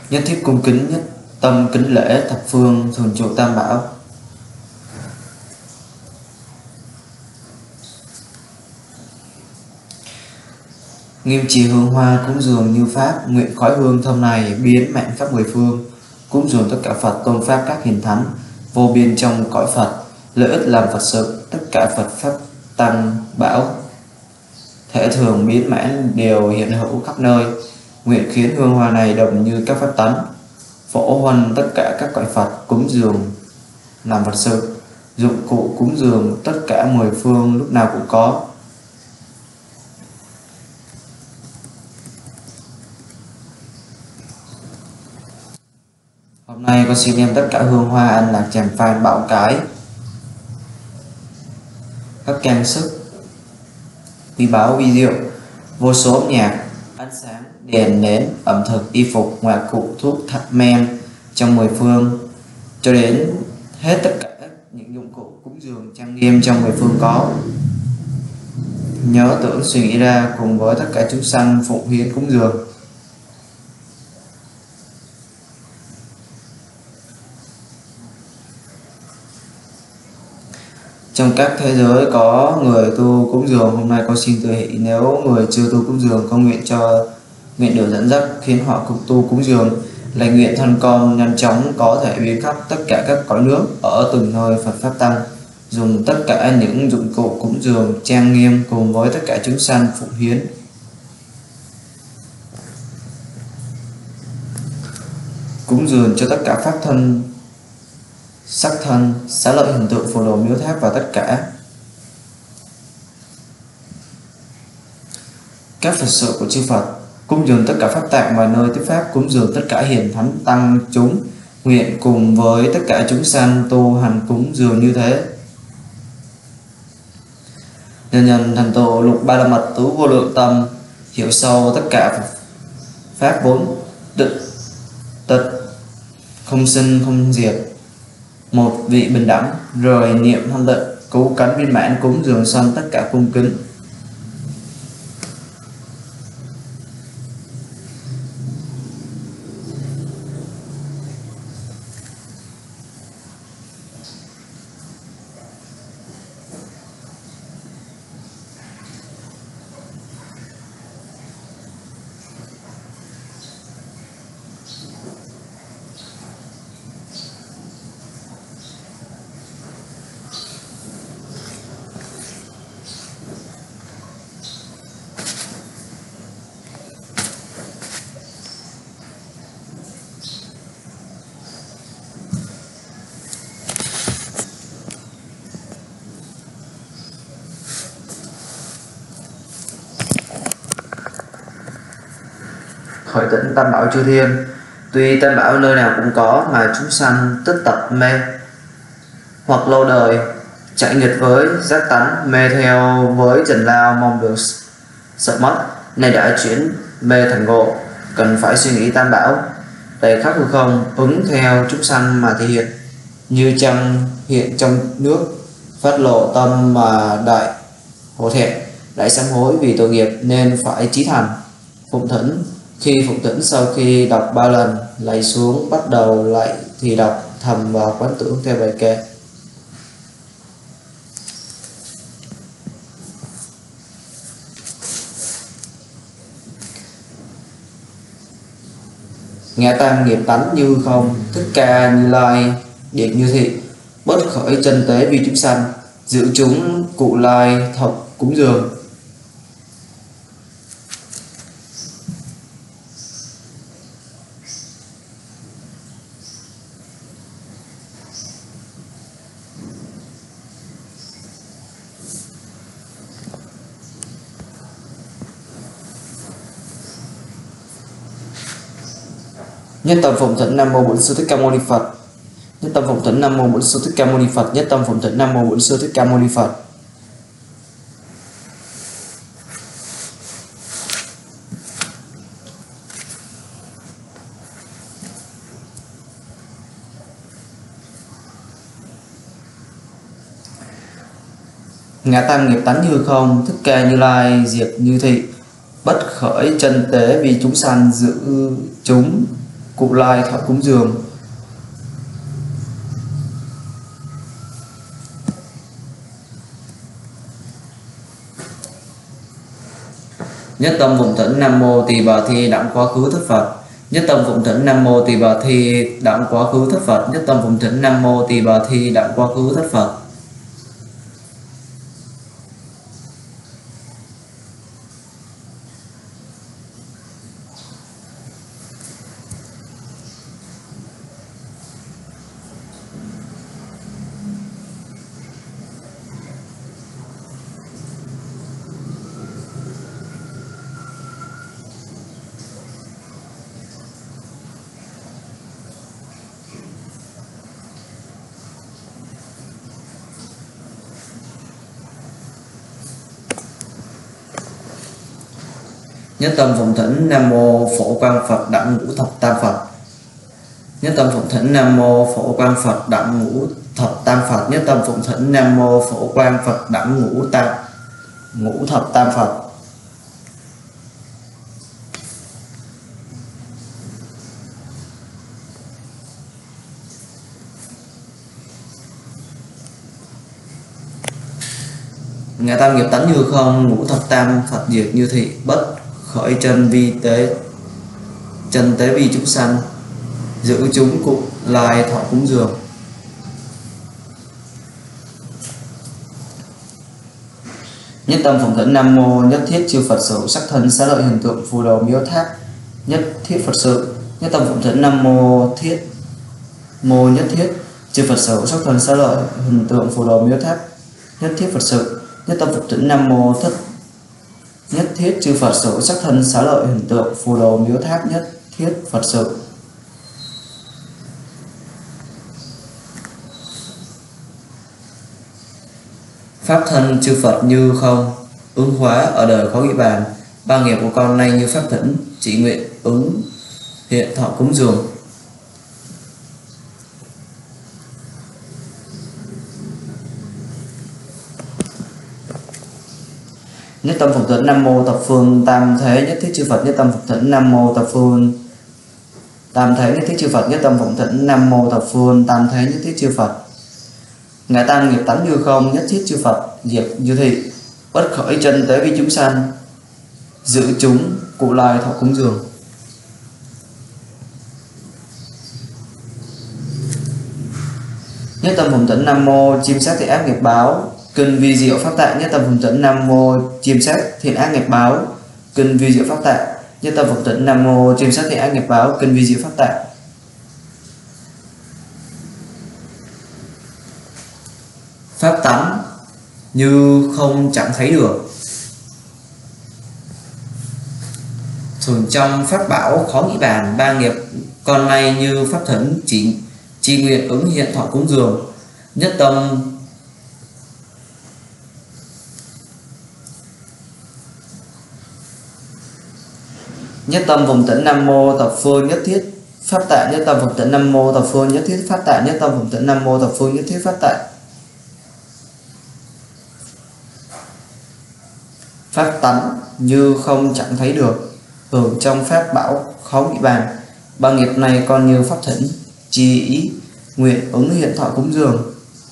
Nhất thiết cung kính, nhất tâm kính lễ thập phương thường trụ tam bảo. Nghiêm trì hương hoa cúng dường như pháp, nguyện khói hương thơm này biến mạnh khắp mười phương. Cúng dường tất cả Phật tôn pháp các hiền thánh vô biên trong cõi Phật, lợi ích làm Phật sự, tất cả Phật pháp tăng bảo thể thường biến mãn đều hiện hữu khắp nơi. Nguyện khiến hương hoa này đồng như các pháp tánh, phổ huân tất cả các cõi Phật cúng dường làm Phật sự. Dụng cụ cúng dường tất cả mười phương lúc nào cũng có. Hôm nay con xin đem tất cả hương hoa an lạc tràng phan bảo cái, các trang sức, quý báu vi diệu, vô số âm nhạc, ánh sáng, đèn nến, ẩm thực, y phục, ngoại cụ, thuốc, thạch men trong mười phương, cho đến hết tất cả những dụng cụ cúng dường trang nghiêm trong mười phương có. Nhớ tưởng suy nghĩ ra cùng với tất cả chúng sanh phụng hiến cúng dường. Trong các thế giới có người tu cúng dường, hôm nay con xin tự hỷ nếu người chưa tu cúng dường, con nguyện được dẫn dắt khiến họ cùng tu cúng dường. Là nguyện thân con nhanh chóng có thể biến khắp tất cả các cõi nước ở từng nơi Phật pháp tăng, dùng tất cả những dụng cụ cúng dường trang nghiêm cùng với tất cả chúng sanh phụng hiến. Cúng dường cho tất cả pháp thân, sắc thân, xá lợi hình tượng, phù đồ, miếu tháp và tất cả các Phật sự của chư Phật. Cúng dường tất cả pháp tạng và nơi tiếp pháp, cúng dường tất cả hiền thánh tăng chúng, nguyện cùng với tất cả chúng sanh tu hành cúng dường như thế. Nhân nhân thành tựu lục ba la mật tứ vô lượng tâm, hiểu sâu tất cả pháp bốn định tịch không sinh không diệt, một vị bình đẳng, rồi niệm thanh tịnh cứu cánh viên mãn cúng dường xong tất cả cung kính. Khởi tĩnh tam bảo chư thiên, tuy tam bảo nơi nào cũng có mà chúng sanh tích tập mê, hoặc lâu đời chạy nghịch với giác tánh, mê theo với trần lao mong được sợ mất, nay đã chuyển mê thành ngộ, cần phải suy nghĩ tam bảo đầy khắp hư không, ứng theo chúng sanh mà thể hiện, như trăng hiện trong nước, phát lộ tâm mà đại hổ thẹn, đại sám hối vì tội nghiệp nên phải chí thành. Phụng thỉnh, khi phụng thỉnh sau khi đọc 3 lần, lạy xuống bắt đầu lạy thì đọc thầm và quán tưởng theo bài kệ. Ngã tam nghiệp tánh như không, Thích Ca Như Lai điệp như thị, bất khởi chân tế vì chúng sanh, giữ chúng cụ lai thộc cúng dường. Nhất tâm phụng thỉnh Nam Mô Bổn Sư Thích Ca Mâu Ni Phật. Nhất tâm phụng thỉnh Nam Mô Bổn Sư Thích Ca Mâu Ni Phật. Nhất tâm phụng thỉnh Nam Mô Bổn Sư Thích Ca Mâu Ni Phật. Ngã tam nghiệp tánh như không, Thích Ca Như Lai diệt như thị, bất khởi chân tế vì chúng sanh, giữ chúng Cụ Lai thọ cúng dường. Nhất tâm phụng thỉnh Nam Mô Tỳ Bà Thi đặng quá khứ thất Phật. Nhất tâm phụng thỉnh Nam Mô Tỳ Bà Thi đặng quá khứ thất Phật. Nhất tâm phụng thỉnh Nam Mô Tỳ Bà Thi đặng quá khứ thất Phật. Nhất tâm phụng thỉnh Nam Mô Phổ Quang Phật đặng ngũ thập tam Phật. Nhất tâm phụng thỉnh Nam Mô Phổ Quang Phật đặng ngũ thập tam Phật. Nhất tâm phụng thỉnh Nam Mô Phổ Quang Phật đặng ngũ thập tam Phật. Ngài tam nghiệp tánh như không, ngũ thập tam Phật diệt như thị, bất khởi chân tế vi chúng sanh, giữ chúng Cụ Lai thọ cúng dường. Nhất tâm phụng thỉnh Nam Mô Nhất Thiết Chư Phật Sự sắc thân xá lợi hình tượng phù đồ miếu tháp nhất thiết Phật Sự. Nhất tâm phụng thỉnh Nam Mô Nhất Thiết Chư Phật Sự sắc thân xá lợi hình tượng phù đồ miếu tháp nhất thiết Phật Sự. Nhất tâm phụng thỉnh Nam Mô Nhất Thiết Chư Phật Sự sắc thân xá lợi hình tượng phù đồ miếu tháp nhất thiết Phật Sự. Pháp thân chư Phật như không, ứng hóa ở đời khó nghĩ bàn. Ba nghiệp của con nay như pháp thỉnh, chỉ nguyện ứng hiện thọ cúng dường. Nhất tâm phụng thỉnh Nam Mô Thập Phương Tam Thế Nhất Thiết Chư Phật. Nhất tâm phụng thỉnh Nam Mô Thập Phương Tam Thế Nhất Thiết Chư Phật. Nhất tâm phụng thỉnh Nam Mô Thập Phương Tam Thế Nhất Thiết Chư Phật. Ngài tam nghiệp tánh như không, nhất thiết chư Phật diệt như thị, bất khởi chân tế vi chúng sanh, giữ chúng Cụ Lai thọ cúng dường. Nhất tâm phụng thỉnh Nam Mô chiêm sát thiện ác nghiệp báo, kinh vi diệu pháp tạng. Nhất tâm phụng thỉnh Nam Mô chiêm sát thiện ác nghiệp báo, kinh vi diệu pháp tạng. Nhất tâm phụng thỉnh Nam Mô chiêm sát thiện ác nghiệp báo, kinh vi diệu pháp tạng. Pháp tánh như không chẳng thấy được, thường trong pháp bảo khó nghĩ bàn. Ba nghiệp con nay như pháp thỉnh, chỉ nguyện ứng hiện thọ cúng dường. Nhất tâm phụng thỉnh Nam Mô Thập Phương Nhất Thiết Pháp Tạng. Nhất tâm phụng thỉnh Nam Mô Thập Phương Nhất Thiết Pháp Tạng. Nhất tâm phụng thỉnh Nam Mô Thập Phương Nhất Thiết Pháp Tạng. Pháp tánh như không chẳng thấy được, hưởng trong pháp bảo khó nghĩ bàn. Ba nghiệp này còn như pháp thỉnh, chỉ nguyện ứng hiện thọ cúng dường.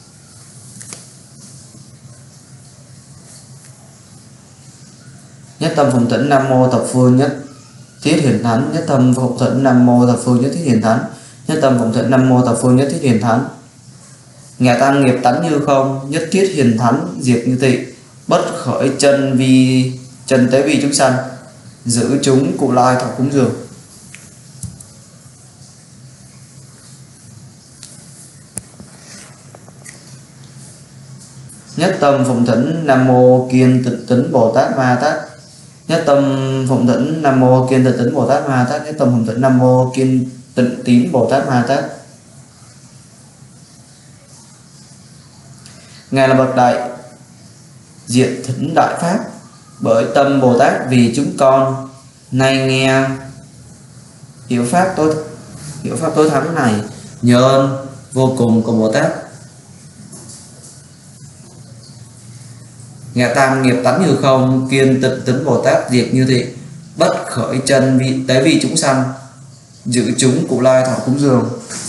Nhất tâm phụng thỉnh Nam Mô Thập Phương Nhất Thiết Hiển Thánh. Nhất tâm phụng thỉnh Nam Mô Thập Phương Nhất Thiết Hiển Thánh. Nhất tâm phụng thỉnh Nam Mô Thập Phương Nhất Thiết Hiển Thánh. Ngài tam nghiệp tánh như không, nhất thiết hiển thánh diệt như thị, bất khởi chân tế vi chúng sanh, giữ chúng Cụ Lai thọ cúng dường. Nhất tâm phụng thỉnh Nam Mô Kiên Tịnh Tín Bồ Tát Ma Tát. Nhất tâm phụng thỉnh Nam Mô Kiên Tịnh Tín Bồ Tát Ma Tát. Nhất tâm phụng thỉnh Nam Mô Kiên Tịnh Tín Bồ Tát Ma Tát. Ngài là bậc đại diện thỉnh đại pháp, bởi tâm Bồ Tát vì chúng con nay nghe hiểu pháp tối thắng này, nhờ ơn vô cùng của Bồ Tát. Ngài tam nghiệp tánh như không, kiên tịnh tín Bồ Tát diệt như thị, bất khởi chân tế vi chúng sanh, giữ chúng Cụ Lai thọ cúng dường.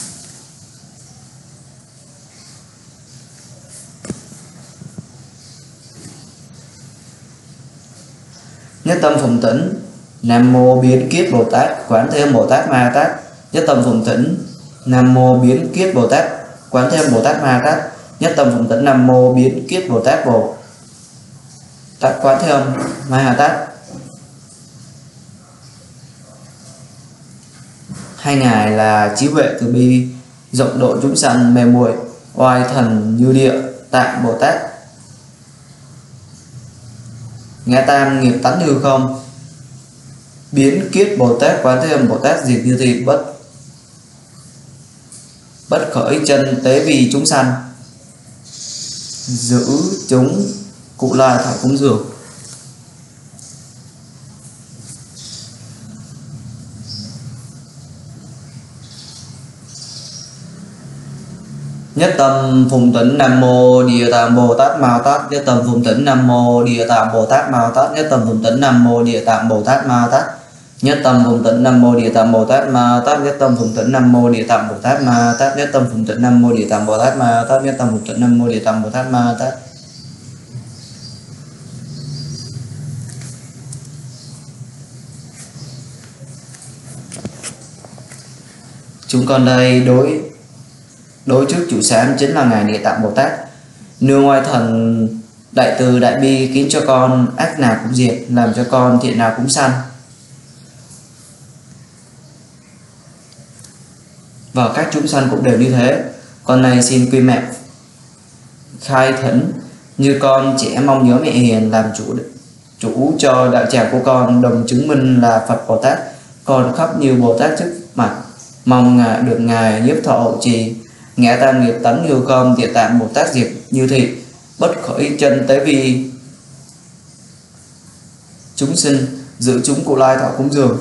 Nhất tâm phụng tĩnh. Nam mô Biến Kiết Bồ Tát Quán Thế Âm Bồ Tát Ma Tát. Nhất tâm phụng tĩnh. Nam mô Biến Kiết Bồ Tát Quán Thế Âm Bồ Tát Ma Tát. Nhất tâm phụng tĩnh. Nam mô Biến Kiết Bồ Tát Quán Thế Âm Ma Tát. Hai ngài là trí huệ từ bi, rộng độ chúng sanh, mê muội oai thần như địa tạng Bồ Tát. Ngã tam nghiệp tánh hư không. Biến Kiết Bồ Tát Quán Thế Âm Bồ Tát diệt như thị bất khởi chân tế vi chúng sanh, giữ chúng Cụ Lai thọ cúng dường. Nhất tâm phụng tĩnh. Nam mô Địa Tạng Bồ Tát Ma Tát. Nhất tâm phụng tĩnh. Nam mô Địa Tạng Bồ Tát Ma Tát. Nhất tâm phụng tĩnh. Nam mô Địa Tạng Bồ Tát Ma Tát. Nhất tâm phụng tĩnh. Nam mô Địa Tạng Bồ Tát Ma Tát. Nhất tâm phụng tĩnh. Nam mô Địa Tạng Bồ Tát Ma Tát. Nhất tâm phụng tĩnh. Nam mô Địa Tạng Bồ Tát Ma Tát. Nhất tâm phụng tĩnh. Nam mô Địa Tạng Bồ Tát Ma Tát. Chúng con đây đối trước chủ sám chính là ngài Địa Tạng Bồ Tát. Nương oai thần đại từ đại bi khiến cho con ác nào cũng diệt, làm cho con thiện nào cũng sanh. Và các chúng sanh cũng đều như thế. Con này xin quy mẹ khai thỉnh, như con trẻ mong nhớ mẹ hiền làm chủ cho đạo tràng của con, đồng chứng minh là Phật Bồ Tát. Con khóc như Bồ Tát trước mặt, mong được ngài nhiếp thọ hộ trì. Ngã tam nghiệp tánh hư không. Địa tạng Bồ Tát diệt như thị bất khởi chân tế vi chúng sinh, giữ chúng Cụ Lai thọ cúng dường.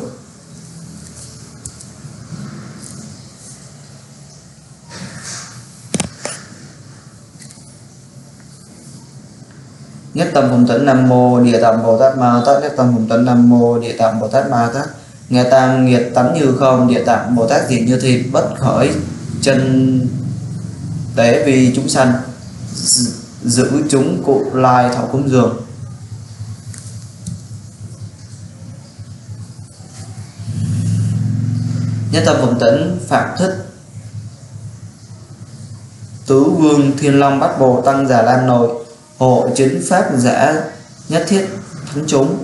Nhất tâm phụng tĩnh. Nam mô Địa Tạng Bồ Tát Ma Tát. Nhất tâm phụng tĩnh. Nam mô Địa Tạng Bồ Tát Ma Tát. Ngã tam nghiệp tánh hư không. Địa tạng Bồ Tát diệt như thị bất khởi chân tế vi chúng sanh, giữ chúng Cụ Lai thọ cúng dường. Nhất tâm phụng tĩnh. Phạm Thích Tứ Vương Thiên Long Bát Bồ Tăng Già Lam Nội, hộ chính pháp giả nhất thiết thánh chúng.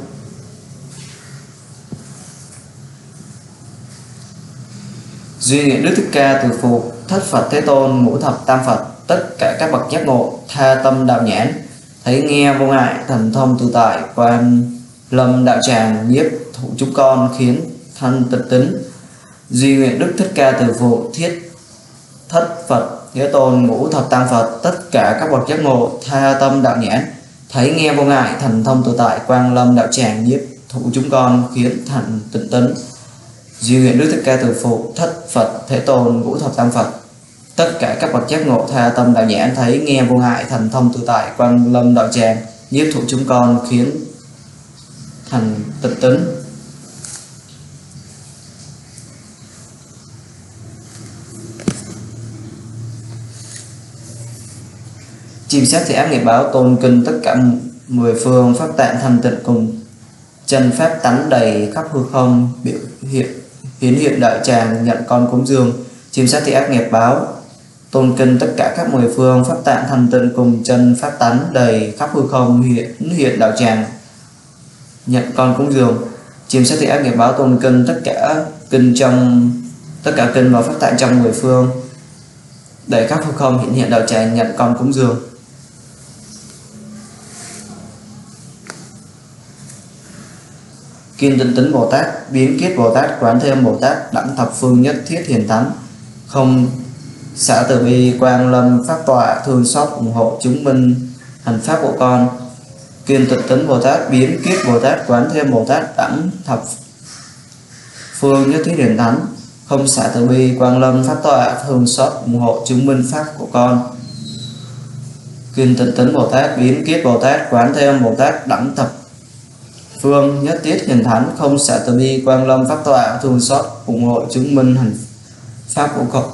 Duy nguyện Đức Thích Ca Từ Phụ Thất Phật Thế Tôn Ngũ Thập Tam Phật, tất cả các bậc giác ngộ tha tâm đạo nhãn, thấy nghe vô ngại, thần thông tự tại, Quan Lâm đạo tràng nhiếp thụ chúng con, khiến thân tịch tính. Duy nguyện Đức Thích Ca Từ Phụ Thiết Thất Phật Thế Tôn Ngũ Thập Tam Phật, tất cả các bậc giác ngộ tha tâm đạo nhãn, thấy nghe vô ngại, thần thông tự tại, Quan Lâm đạo tràng nhiếp thụ chúng con, khiến thành tịnh tính. Duy nguyện Đức Thích Ca Từ Phụ Thất Phật Thế Tôn Ngũ Thập Tam Phật, tất cả các bậc giác ngộ tha tâm đạo nhãn, thấy nghe vô ngại, thần thông tự tại, Quan Lâm đạo tràng nhiếp thụ chúng con, khiến thành tịnh tính. Chim sát thì ác nghiệp báo tôn kinh tất cả 10 phương pháp tạng thanh tịnh, cùng chân pháp tánh đầy khắp hư không, biểu hiến hiện đạo tràng nhận con cúng dường. Chim sát thì ác nghiệp báo tôn kinh tất cả các 10 phương pháp tạng thanh tịnh, cùng chân pháp tánh đầy khắp hư không, hiện đạo tràng nhận con cúng dường. Chim sát thì ác nghiệp báo tôn kinh tất cả kinh và pháp tạng trong 10 phương đầy khắp hư không, hiện đạo tràng nhận con cúng dường. Kiên tịnh tính Bồ Tát, Biến Kiết Bồ Tát, Quán Thế Âm Bồ Tát, đẳng thập phương nhất thiết hiền thánh, không xả từ bi, Quan Lâm pháp tọa, thương xót ủng hộ chứng minh hành pháp của con. Kiên tịnh tính Bồ Tát, Biến Kiết Bồ Tát, Quán Thế Âm Bồ Tát, đẳng thập phương nhất thiết hiền thánh, không xả từ bi, Quan Lâm pháp tọa, thương xót ủng hộ chứng minh pháp của con. Kiên tịnh tính Bồ Tát, Biến Kiết Bồ Tát, Quán Thế Âm Bồ Tát, đẳng thập Phương nhất thiết hiền thánh không xả từ bi quang lâm pháp tọa thương xót ủng hộ chứng minh hành pháp của cậu.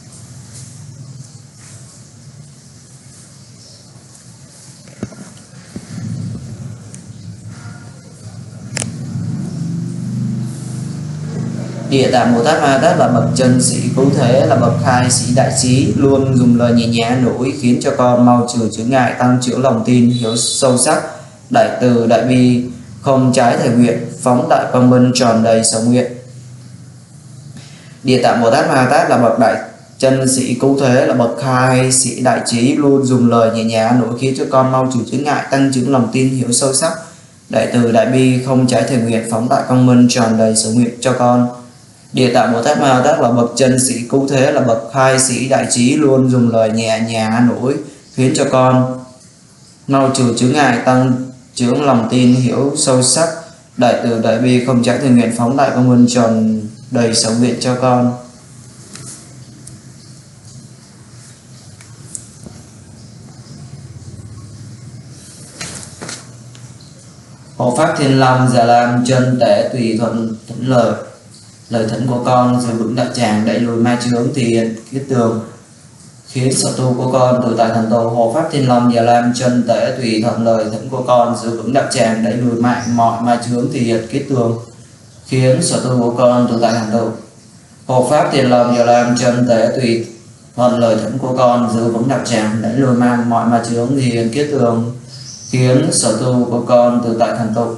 Địa Tạng Bồ Tát Ma Tát là bậc chân sĩ cứu thế, là bậc khai sĩ đại trí, luôn dùng lời nhẹ nhàng an ủi khiến cho con mau trừ chướng ngại, tăng trưởng lòng tin, hiểu sâu sắc, đại từ đại bi, không trái thể nguyện, phóng đại quang minh, tròn đầy sở nguyện. Địa Tạng Bồ Tát Ma Tát là bậc đại chân sĩ cứu thế, là bậc khai sĩ đại trí, luôn dùng lời nhẹ nhàng an ủi khiến cho con mau trừ chướng ngại, tăng trưởng lòng tin, hiểu sâu sắc, đại từ đại bi, không trái thể nguyện, phóng đại quang minh, tròn đầy sở nguyện cho con. Địa Tạng Bồ Tát Ma Tát là bậc chân sĩ cứu thế, là bậc khai sĩ đại trí, luôn dùng lời nhẹ nhàng an ủi khiến cho con mau trừ chướng ngại, tăng trưởng lòng tin, hiểu sâu sắc, đại từ đại bi, không trái thể nguyện, phóng đại quang minh, tròn đầy sở nguyện cho con. Hộ pháp Thiên Long Già Lam chân tể tùy thuận thỉnh lời thỉnh của con, giữ vững đạo tràng, đẩy lùi ma chướng, thiện kiết tường, khiến sở tu của con tự tại thành tựu. Hộ pháp Thiên Long Già Lam chân tể tùy thuận lời thỉnh của con, giữ vững đạo tràng, đẩy lùi mọi ma chướng, thiện kiết tường, khiến sở tu của con tự tại thành tựu. Hộ pháp Thiên Long Già Lam chân tể tùy thuận lời thỉnh của con, giữ vững đạo tràng, đẩy lùi mọi ma chướng, thiện kiết tường, khiến sở tu của con tự tại thành tựu.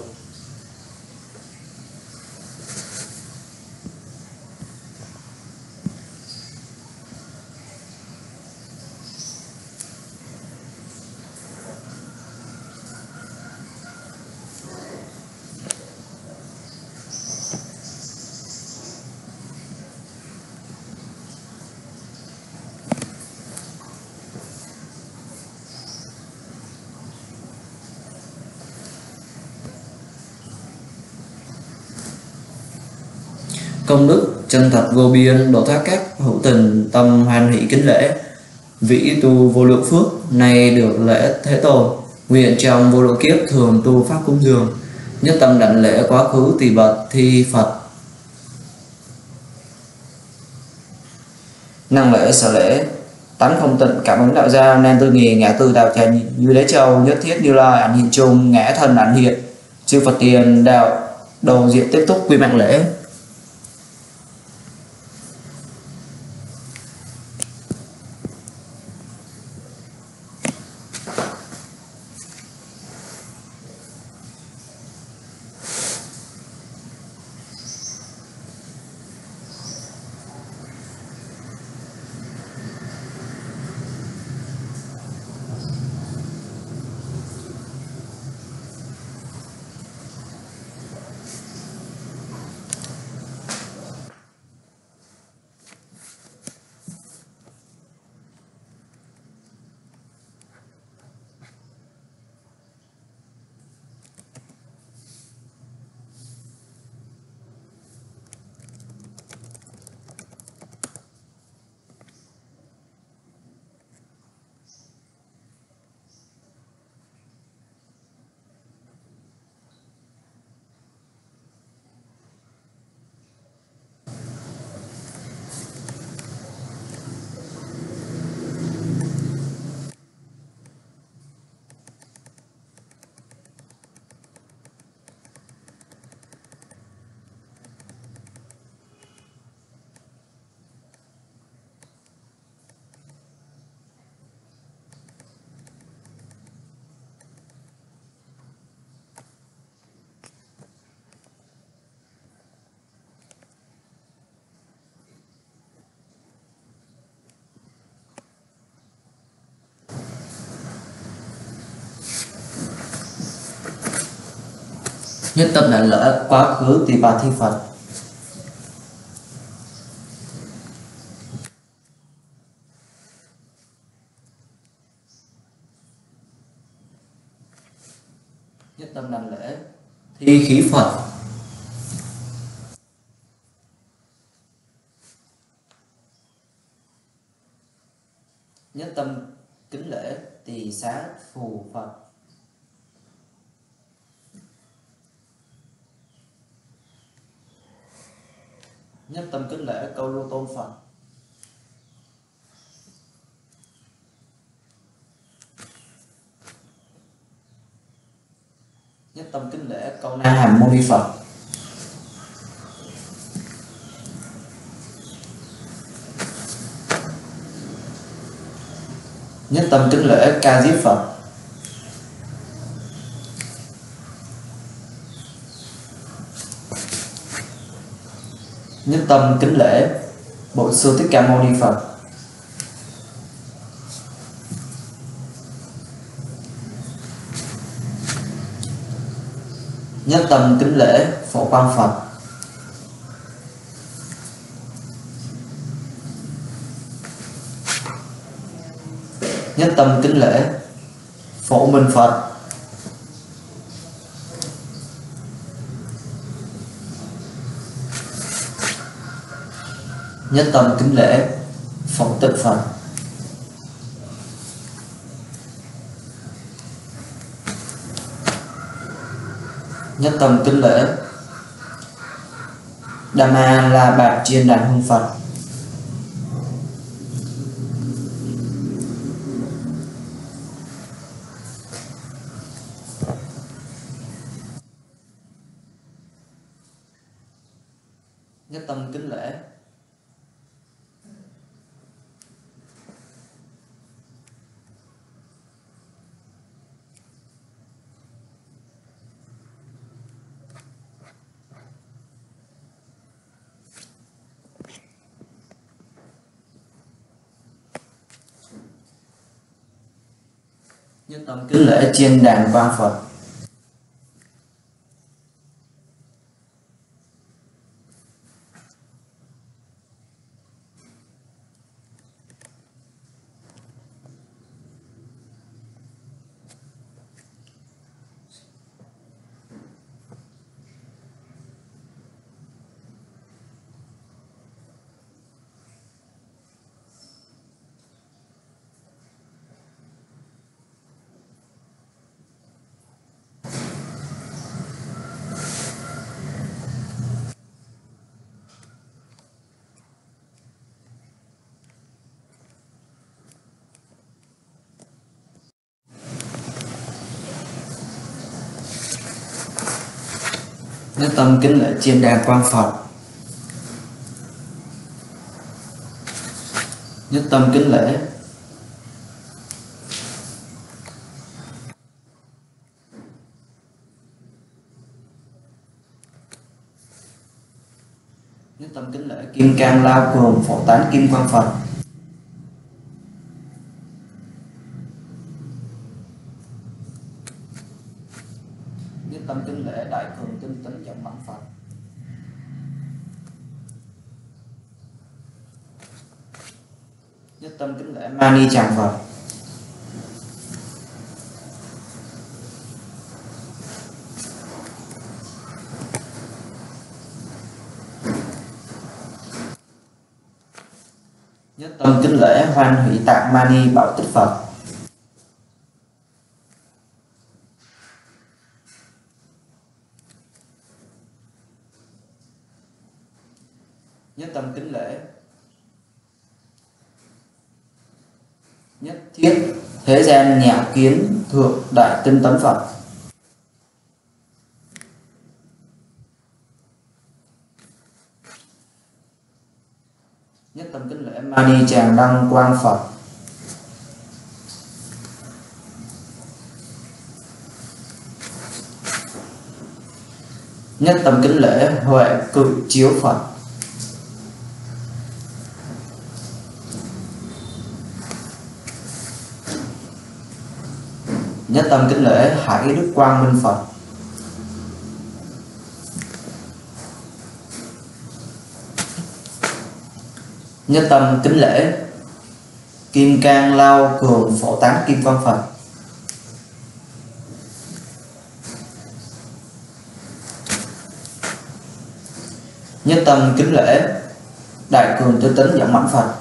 Công đức chân thật vô biên, độ thoát các hữu tình, tâm hoan hỷ kính lễ. Vĩ tu vô lượng phước, nay được lễ Thế Tôn. Nguyện trong vô lượng kiếp thường tu pháp cúng dường, nhất tâm đảnh lễ quá khứ tỳ bậc thi Phật. Năng lễ sở lễ tánh không tịnh, cảm ứng đạo gia nên tư nghì, ngã từ đạo tràng như đế châu, nhất thiết Như Lai ảnh hiện chung, ngã thần ảnh hiện, chư Phật tiền đạo đầu diện tiếp thúc quy mạng lễ. Nhất tâm đảnh lễ quá khứ tỳ bà thi Phật. Nhất tâm đảnh lễ thi khí Phật. Nhất tâm kính lễ tỳ xá phù Phật. Nhất tâm kính lễ câu lưu tôn Phật. Nhất tâm kính lễ câu Na Hàm Mâu Ni Phật. Nhất tâm kính lễ Ca Diếp Phật. Nhất tâm kính lễ Bổn Sư Thích Ca Mâu Ni Phật. Nhất tâm kính lễ Phổ Quang Phật. Nhất tâm kính lễ Phổ Minh Phật. Nhất tâm kính lễ Phổ Tịch Phật. Nhất tâm kính lễ Dhamma La Bạt Chiên Đàn Hương Phật. Nhất tâm kính lễ Nhất tâm kính lễ Chiên Đàn Quang Phật. Nhất tâm kính lễ Chiên Đàn Quang Phật. Nhất tâm kính lễ Nhất tâm kính lễ Kim Cang Lao Cường Phổ Tán Kim Quang Phật. Nhất tâm kính lễ Đại Cường Tinh Tấn Dẫn Mãn Phật. Nhất tâm kính lễ Mani Tràng Phật. Nhất tâm kính lễ Hoan Hỷ Tạng Mani Bảo Tích Phật. Nhất tâm kính lễ Nhất thiết thế gian nhạo kiến thượng đại tinh tấn Phật. Nhất tâm kính lễ Mani Tràng Đăng Quang Phật. Nhất tâm kính lễ Huệ Cự Chiếu Phật. Nhất tâm kính lễ Hải Đức Quang Minh Phật. Nhất tâm kính lễ Kim Cang Lao Cường Phổ Tán Kim Quang Phật. Nhất tâm kính lễ Đại Cường Tư Tấn Dẫn Mãn Phật.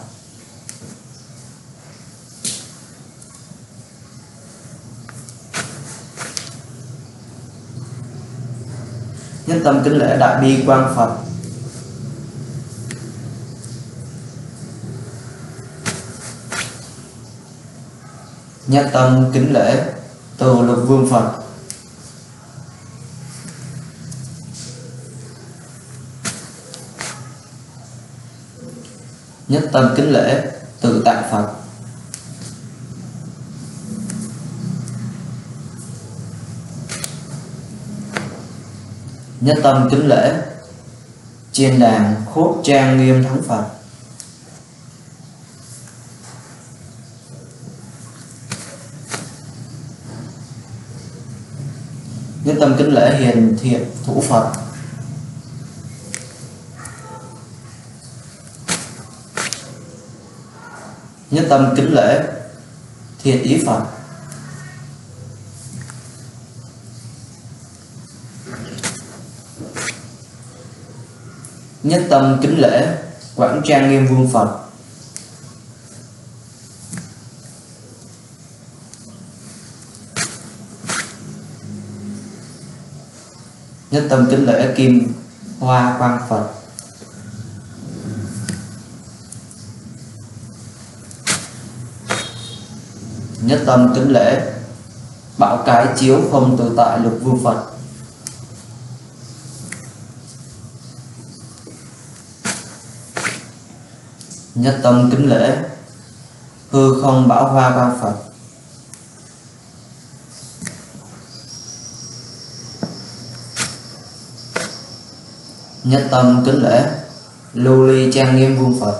Nhất tâm kính lễ Đại Bi Quang Phật. Nhất tâm kính lễ từ lực vương Phật. Nhất tâm kính lễ tự tại Phật. Nhất tâm kính lễ trên đàn khốt trang nghiêm thắng Phật. Nhất tâm kính lễ hiền thiện thủ Phật. Nhất tâm kính lễ thiện ý Phật. Nhất tâm kính lễ quảng trang nghiêm vương Phật. Nhất tâm kính lễ kim hoa quang Phật. Nhất tâm kính lễ bảo cái chiếu không tự tại lục vương Phật. Nhất tâm kính lễ hư không bảo hoa quang Phật. Nhất tâm kính lễ lưu ly trang nghiêm vương Phật.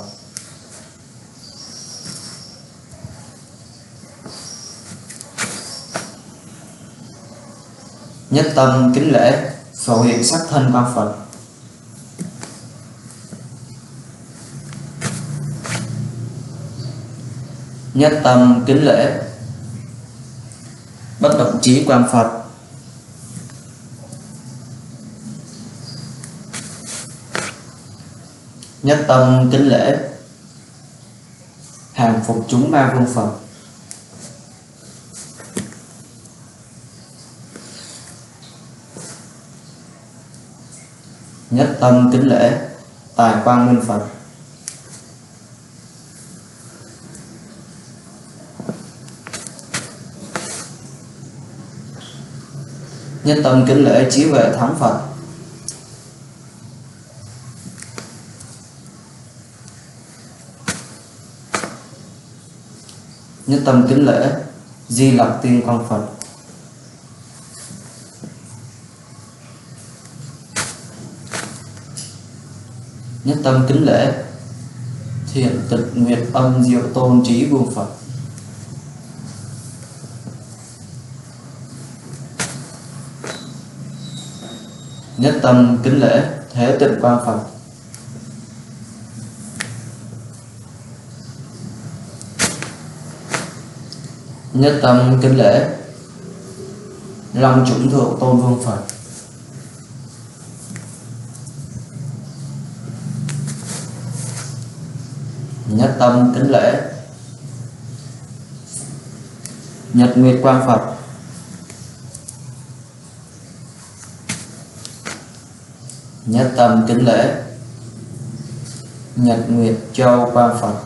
Nhất tâm kính lễ phổ hiện sắc thân quang Phật. Nhất tâm kính lễ bất động chí quang Phật. Nhất tâm kính lễ hàng phục chúng ma vương Phật. Nhất tâm kính lễ tài quang minh Phật. Nhất tâm kính lễ trí huệ thắng Phật. Nhất tâm kính lễ di lặc tiên quang Phật. Nhất tâm kính lễ thiện tịch nguyệt âm diệu tôn trí vương Phật. Nhất tâm kính lễ thế tịnh quang Phật. Nhất tâm kính lễ long chủng thượng tôn vương Phật. Nhất tâm kính lễ nhật nguyệt quang Phật. Nhất tâm kính lễ nhật nguyệt châu quang Phật.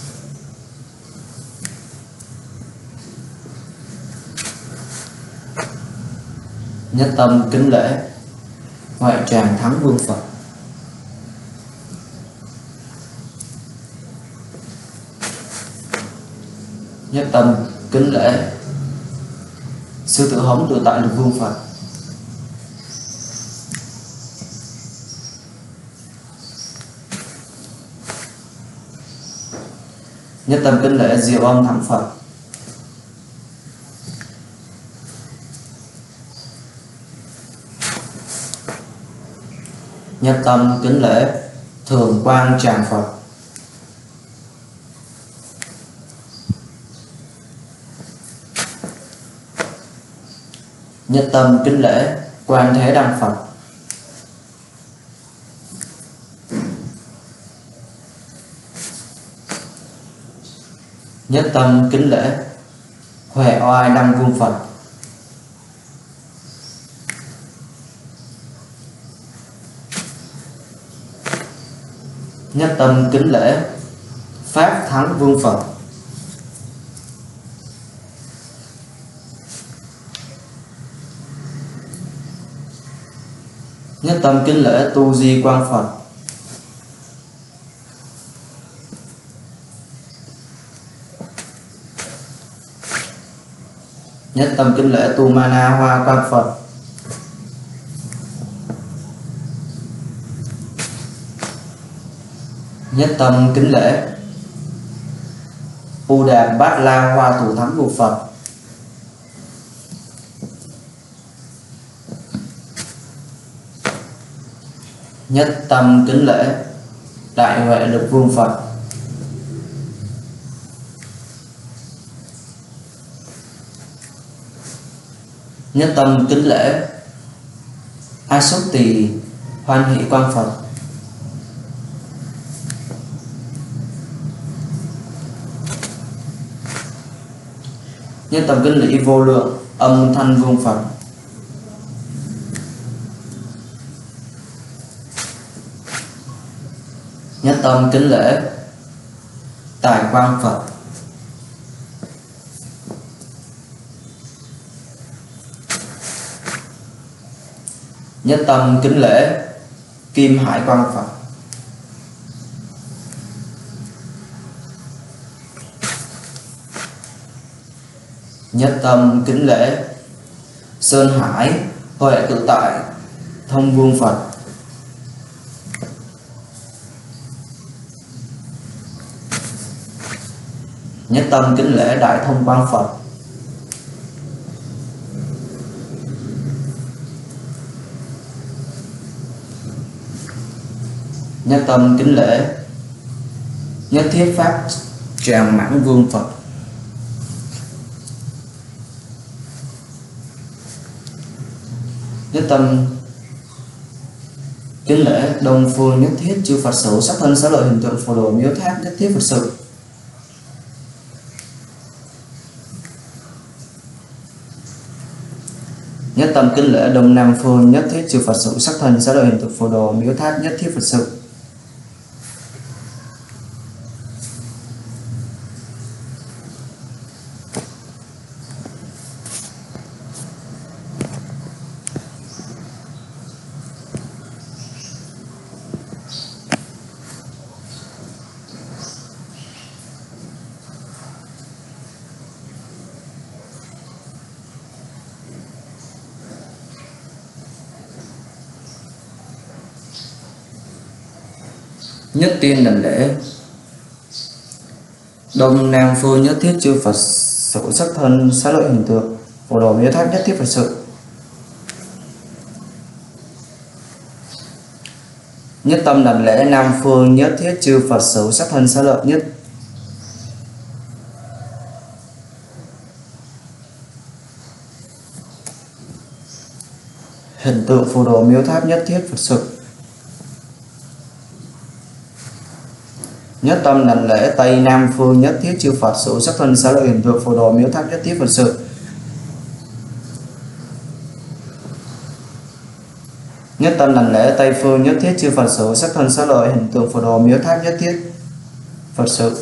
Nhất tâm kính lễ ngoại tràng thắng vương Phật. Nhất tâm kính lễ sư tử hống tự tại lục vương Phật. Nhất tâm kính lễ diệu âm thắng Phật. Nhất tâm kính lễ thường quang tràng Phật. Nhất tâm kính lễ quan thế đăng Phật. Nhất tâm kính lễ huệ oai đăng vương Phật. Nhất tâm kính lễ pháp thắng vương Phật. Nhất tâm kính lễ tu di quang Phật. Nhất tâm kính lễ tu ma na hoa quang Phật. Nhất tâm kính lễ U Đàm Bát La Hoa Thủ Thắng của Phật. Nhất tâm kính lễ Đại Huệ Lực Vương Phật. Nhất tâm kính lễ A Xúc Tỳ Hoan Hỷ Quang Phật. Nhất tâm kính lễ Vô Lượng Âm Thanh Vương Phật. Nhất tâm kính lễ Tài Quang Phật. Nhất tâm kính lễ Kim Hải Quang Phật. Nhất tâm kính lễ Sơn Hải Huệ Tự Tại Thông Vương Phật. Nhất tâm kính lễ Đại Thông Quang Phật. Nhất tâm kính lễ Nhất Thiết Pháp Tràng Mãn Vương Phật. Nhất tâm kính lễ Đông Phương Nhất Thiết Chư Phật Sự Sắc Thân Xá Lợi Hình Tượng Phù Đồ Miếu Tháp Nhất Thiết Phật Sự. Nhất tâm kính lễ Đông Nam Phương Nhất Thiết Chư Phật Sự Sắc Thân Xá Lợi Hình Tượng Phù Đồ Miếu Tháp Nhất Thiết Phật Sự. Nhất tiên đảnh lễ Đông Nam Phương Nhất Thiết Chư Phật Sự Sắc Thân Xá Lợi Hình Tượng Phù Đồ Miếu Tháp Nhất Thiết Phật Sự. Nhất tâm đảnh lễ Nam Phương Nhất Thiết Chư Phật Sự Sắc Thân Xá Lợi Nhất Hình Tượng Phù Đồ Miếu Tháp Nhất Thiết Phật Sự. Nhất tâm đảnh lễ Tây Nam Phương Nhất Thiết Chư Phật Sự Sắc Thân Xá Lợi Hình Tượng Phù Đồ Miếu Tháp Nhất Thiết Phật Sự. Nhất tâm đảnh lễ Tây Phương Nhất Thiết Chư Phật Sự Sắc Thân Xá Lợi Hình Tượng Phù Đồ Miếu Tháp Nhất Thiết Phật Sự.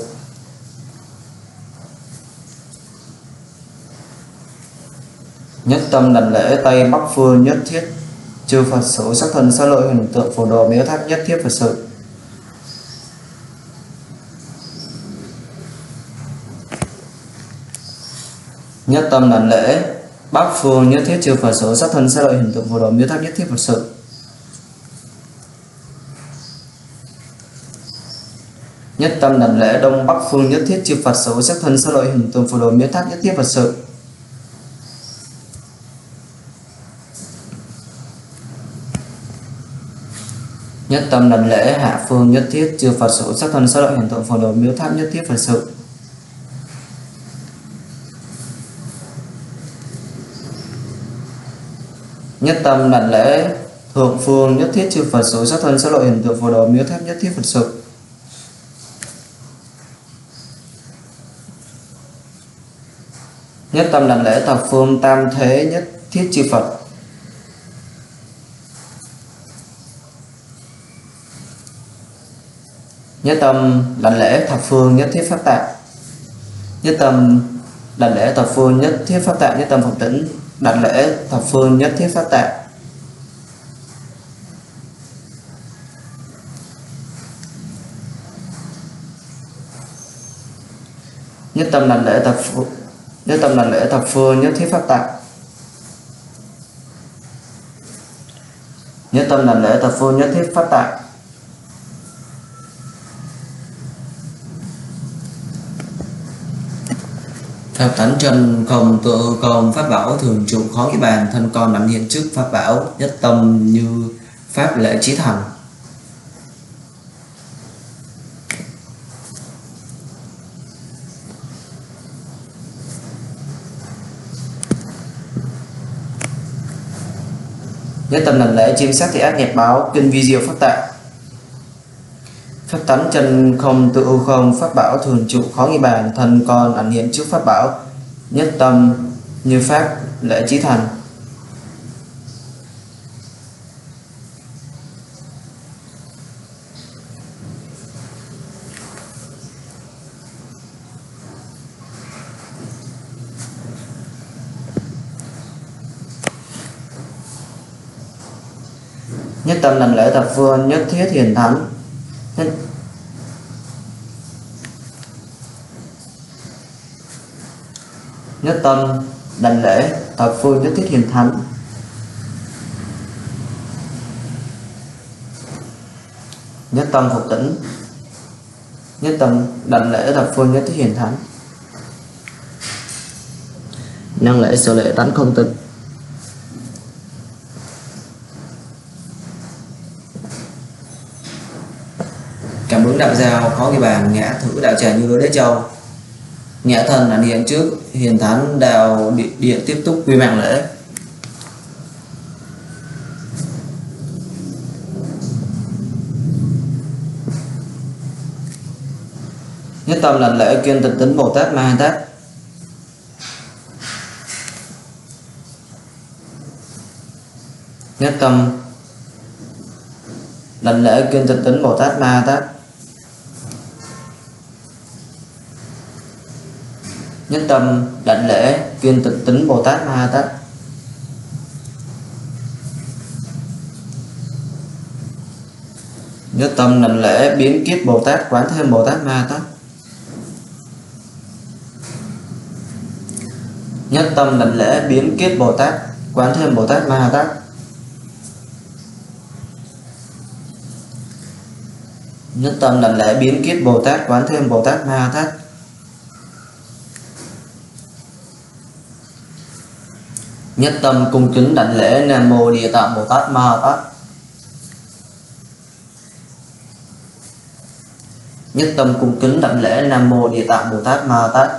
Nhất tâm đảnh lễ Tây Bắc Phương Nhất Thiết Chư Phật Sự Sắc Thân Xá Lợi Hình Tượng Phù Đồ Miếu Tháp Nhất Thiết Phật Sự. Nhất tâm đảnh lễ Bắc Phương Nhất Thiết Chư Phật Sự Sắc Thân Xá Lợi Hình Tượng Phù Đồ Miếu Tháp Nhất Thiết Phật Sự. Nhất tâm đảnh lễ Đông Bắc Phương Nhất Thiết Chư Phật Sự Sắc Thân Xá Lợi Hình Tượng Phù Đồ Miếu Tháp Nhất Thiết Phật Sự. Nhất tâm đảnh lễ Hạ Phương Nhất Thiết Chư Phật Sự Sắc Thân Xá Lợi Hình Tượng Phù Đồ Miếu Tháp Nhất Thiết Phật Sự. Nhất tâm đảnh lễ Thượng Phương Nhất Thiết Chư Phật Sự Sắc Thân Xá Lợi Hình Tượng Phù Đồ Miếu Tháp Nhất Thiết Phật Sự. Nhất tâm đảnh lễ Thập Phương Tam Thế Nhất Thiết Chư Phật. Nhất tâm đảnh lễ Thập Phương Nhất Thiết Pháp Tạng. Nhất tâm đảnh lễ Thập Phương Nhất Thiết Pháp Tạng. Nhất tâm Phật Tĩnh đảnh lễ Thập Phương Nhất Thiết Pháp Tạng. Nhất tâm đảnh lễ thập phương, nhất thiết pháp tạng. Nhất tâm đảnh lễ thập phương, nhất thiết pháp tạng. Pháp tánh chân không tự không, pháp bảo thường trụ khó nghĩ bàn, thân con nằm hiện trước pháp bảo, nhất tâm như pháp lễ chí thành. Nhất tâm đảnh lễ chiêm sát thị ác nghiệp báo, kinh vi diệu pháp tạng. Pháp tánh chân không tự không, pháp bảo thường trụ khó nghĩ bàn, thân con ẩn hiện trước pháp bảo, nhất tâm như pháp lễ chí thành. Nhất tâm đảnh lễ thập phương, nhất thiết hiền thánh. Nhất tâm đảnh lễ thập phương, nhất thiết hiền thánh. Nhất tâm phục tĩnh. Nhất tâm đảnh lễ thập phương, nhất thiết hiền thánh. Năng lễ sở lễ tánh không tịch. Cảm ứng đạo giao khó ghi bàn, ngã thử đạo trà như lối đế châu. Ngã thần ẩn hiện trước hiền thánh, đạo điện tiếp tục quy mạng lễ. Nhất tâm đảnh lễ kiên tịnh tính Bồ Tát Ma Ha Tát. Nhất tâm đảnh lễ kiên tịnh tính Bồ Tát Ma Ha Tát. Nhất tâm đảnh lễ kiên tịnh tính Bồ Tát Ma Ha Tát. Nhất tâm đảnh lễ biến kiết Bồ Tát Quán Thêm Bồ Tát Ma Ha Tát. Nhất tâm đảnh lễ biến kiết Bồ Tát Quán Thêm Bồ Tát Ma Ha Tát. Nhất tâm đảnh lễ biến kiết Bồ Tát Quán Thêm Bồ Tát Ma Ha Tát. Nhất tâm cung kính đảnh lễ Nam Mô Địa Tạng Bồ Tát Ma Ha Tát. Nhất tâm cung kính đảnh lễ Nam Mô Địa Tạng Bồ Tát Ma Ha Tát.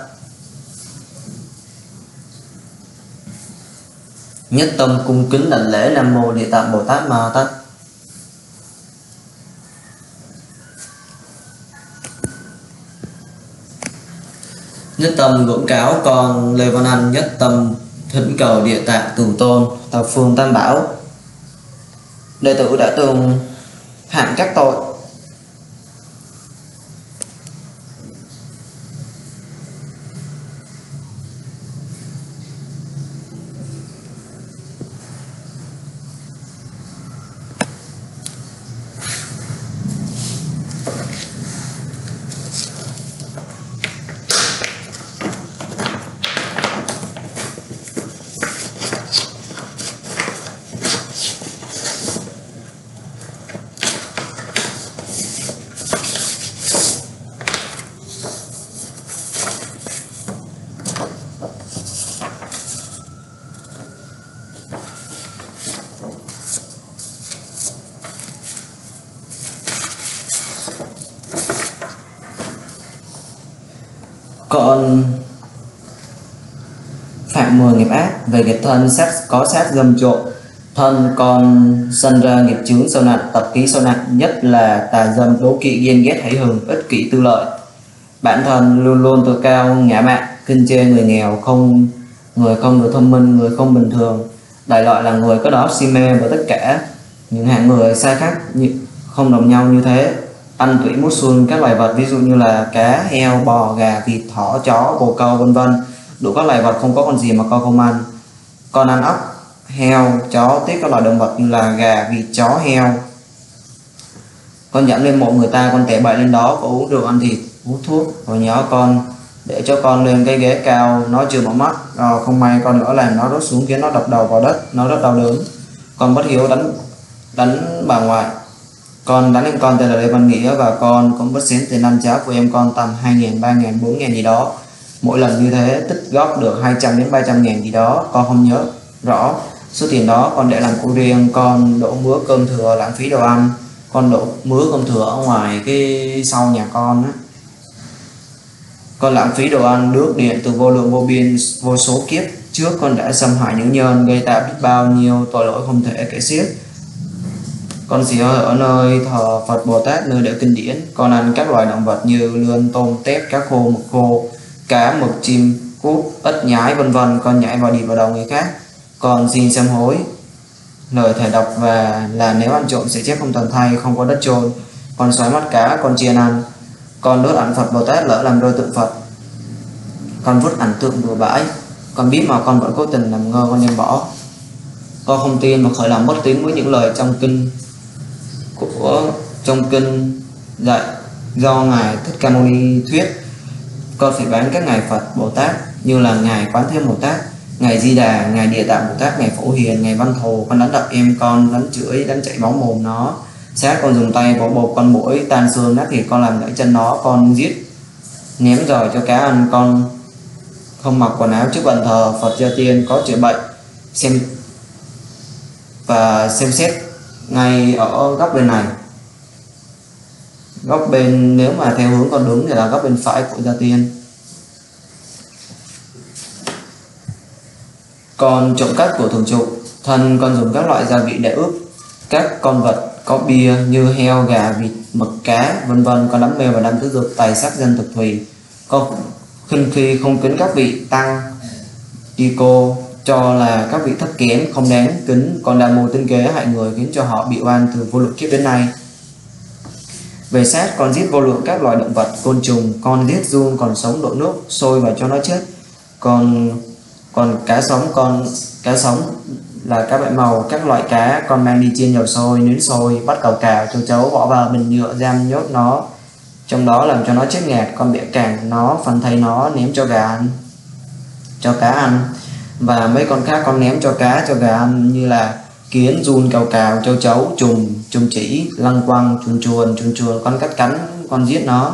Nhất tâm cung kính đảnh lễ Nam Mô Địa Tạng Bồ Tát Ma Ha Tát. Nhất tâm ngưỡng cáo con Lê Văn Anh, nhất tâm thỉnh cầu Địa Tạng Từ Tôn thập phương Tam Bảo, đệ tử đã từng hạn các tội. Con phạm 10 nghiệp ác về nghiệp thân, có sát dâm trộm, thân con sinh ra nghiệp chướng sâu nặng, tập khí sâu nặng, nhất là tà dâm, đố kỵ, ghen ghét, hãi hùng, ích kỷ, tư lợi. Bản thân luôn luôn tự cao, ngã mạn, khinh chê người nghèo, người không được thông minh, người không bình thường, đại loại là người có đó si mê với tất cả những hạng người sai khác không đồng nhau như thế. Ăn tủy mút xuân các loài vật ví dụ như là cá, heo, bò, gà, vịt, thỏ, chó, bồ câu vân vân, đủ các loài vật, không có con gì mà con không ăn. Con ăn ốc, heo, chó, tiếc các loài động vật như là gà, vịt, chó, heo. Con dẫn lên mộ người ta, con tẻ bậy lên đó, có uống rượu, ăn thịt, hút thuốc, rồi nhớ con để cho con lên cái ghế cao, nó chưa mở mắt, không may con lỡ làm nó rớt xuống khiến nó đập đầu vào đất, nó rất đau đớn. Con bất hiếu đánh bà ngoại. Con đánh em con tên là Lê Văn Nghĩa và con cũng bất xén tiền ăn cháo của em con tầm 2.000, 3.000, 4.000 gì đó. Mỗi lần như thế tích góp được 200 đến 300.000 gì đó, con không nhớ rõ. Số tiền đó con để làm của riêng, con đổ mứa cơm thừa lãng phí đồ ăn, con đổ mứa cơm thừa ở ngoài cái sau nhà con á. Con lãng phí đồ ăn, nước điện từ vô lượng vô biên, vô số kiếp trước con đã xâm hại những nhân, gây tạo biết bao nhiêu tội lỗi không thể kể xiết. Con xì hơi ở nơi thờ Phật Bồ Tát, nơi đỡ kinh điển. Con ăn các loài động vật như lươn, tôm, tép, cá khô, mực khô, cá, mực, chim, cút, ếch, nhái vân vân. Con nhảy vào đi vào đầu người khác. Con xin sám hối lời thầy đọc và là nếu ăn trộm sẽ chết không toàn thây, không có đất chôn. Con xoáy mắt cá, con chiên ăn. Con đốt ảnh Phật Bồ Tát lỡ làm rơi tượng Phật. Con vứt ảnh tượng bừa bãi. Con biết mà con vẫn cố tình làm ngơ, con đem bỏ. Con không tin và khởi lòng bất tín với những lời trong kinh dạy do ngài Thích Ca Mâu Ni thuyết. Con phải bán các ngài Phật Bồ Tát như là ngài Quán Thế Bồ Tát, ngài Di Đà, ngài Địa Tạng Bồ Tát, ngài Phổ Hiền, ngài Văn Thù. Con đánh đập em con, đánh chửi, đánh chạy bóng mồm nó. Sát con dùng tay vỗ bột con mũi, tan xương nát thịt, con làm gãy chân nó. Con giết ném giỏi cho cá ăn. Con không mặc quần áo trước bàn thờ Phật Gia Tiên có chữa bệnh xem xét ngay ở góc bên này. Góc bên, nếu mà theo hướng con đúng thì là góc bên phải của Gia Tiên. Con trộm cắp của thường trụ. Thân con dùng các loại gia vị để ướp các con vật có bia như heo, gà, vịt, mực, cá vân vân. Con đắm mê và đắm thứ dược tài sắc dân thực thùy. Con khinh khi không kính các vị tăng đi cô, cho là các vị thấp kém không đáng kính. Con đa mưu tinh kế hại người khiến cho họ bị oan từ vô lượng kiếp đến nay. Về sát, con giết vô lượng các loài động vật, côn trùng. Con giết giun còn sống, đổ nước sôi và cho nó chết. Còn cá sống là cá bảy màu, các loại cá con mang đi chiên dầu sôi, nướng sôi, bắt cào cào, châu chấu, bỏ vào bình nhựa giam nhốt nó trong đó làm cho nó chết ngạt. Con bẻ càng nó, phần thây nó ném cho cá ăn. Và mấy con khác con ném cho cá cho gà ăn như là kiến, giun, cào cào, châu chấu, trùng chỉ, lăng quăng, chuồn chuồn. Con cắt cắn, con giết nó.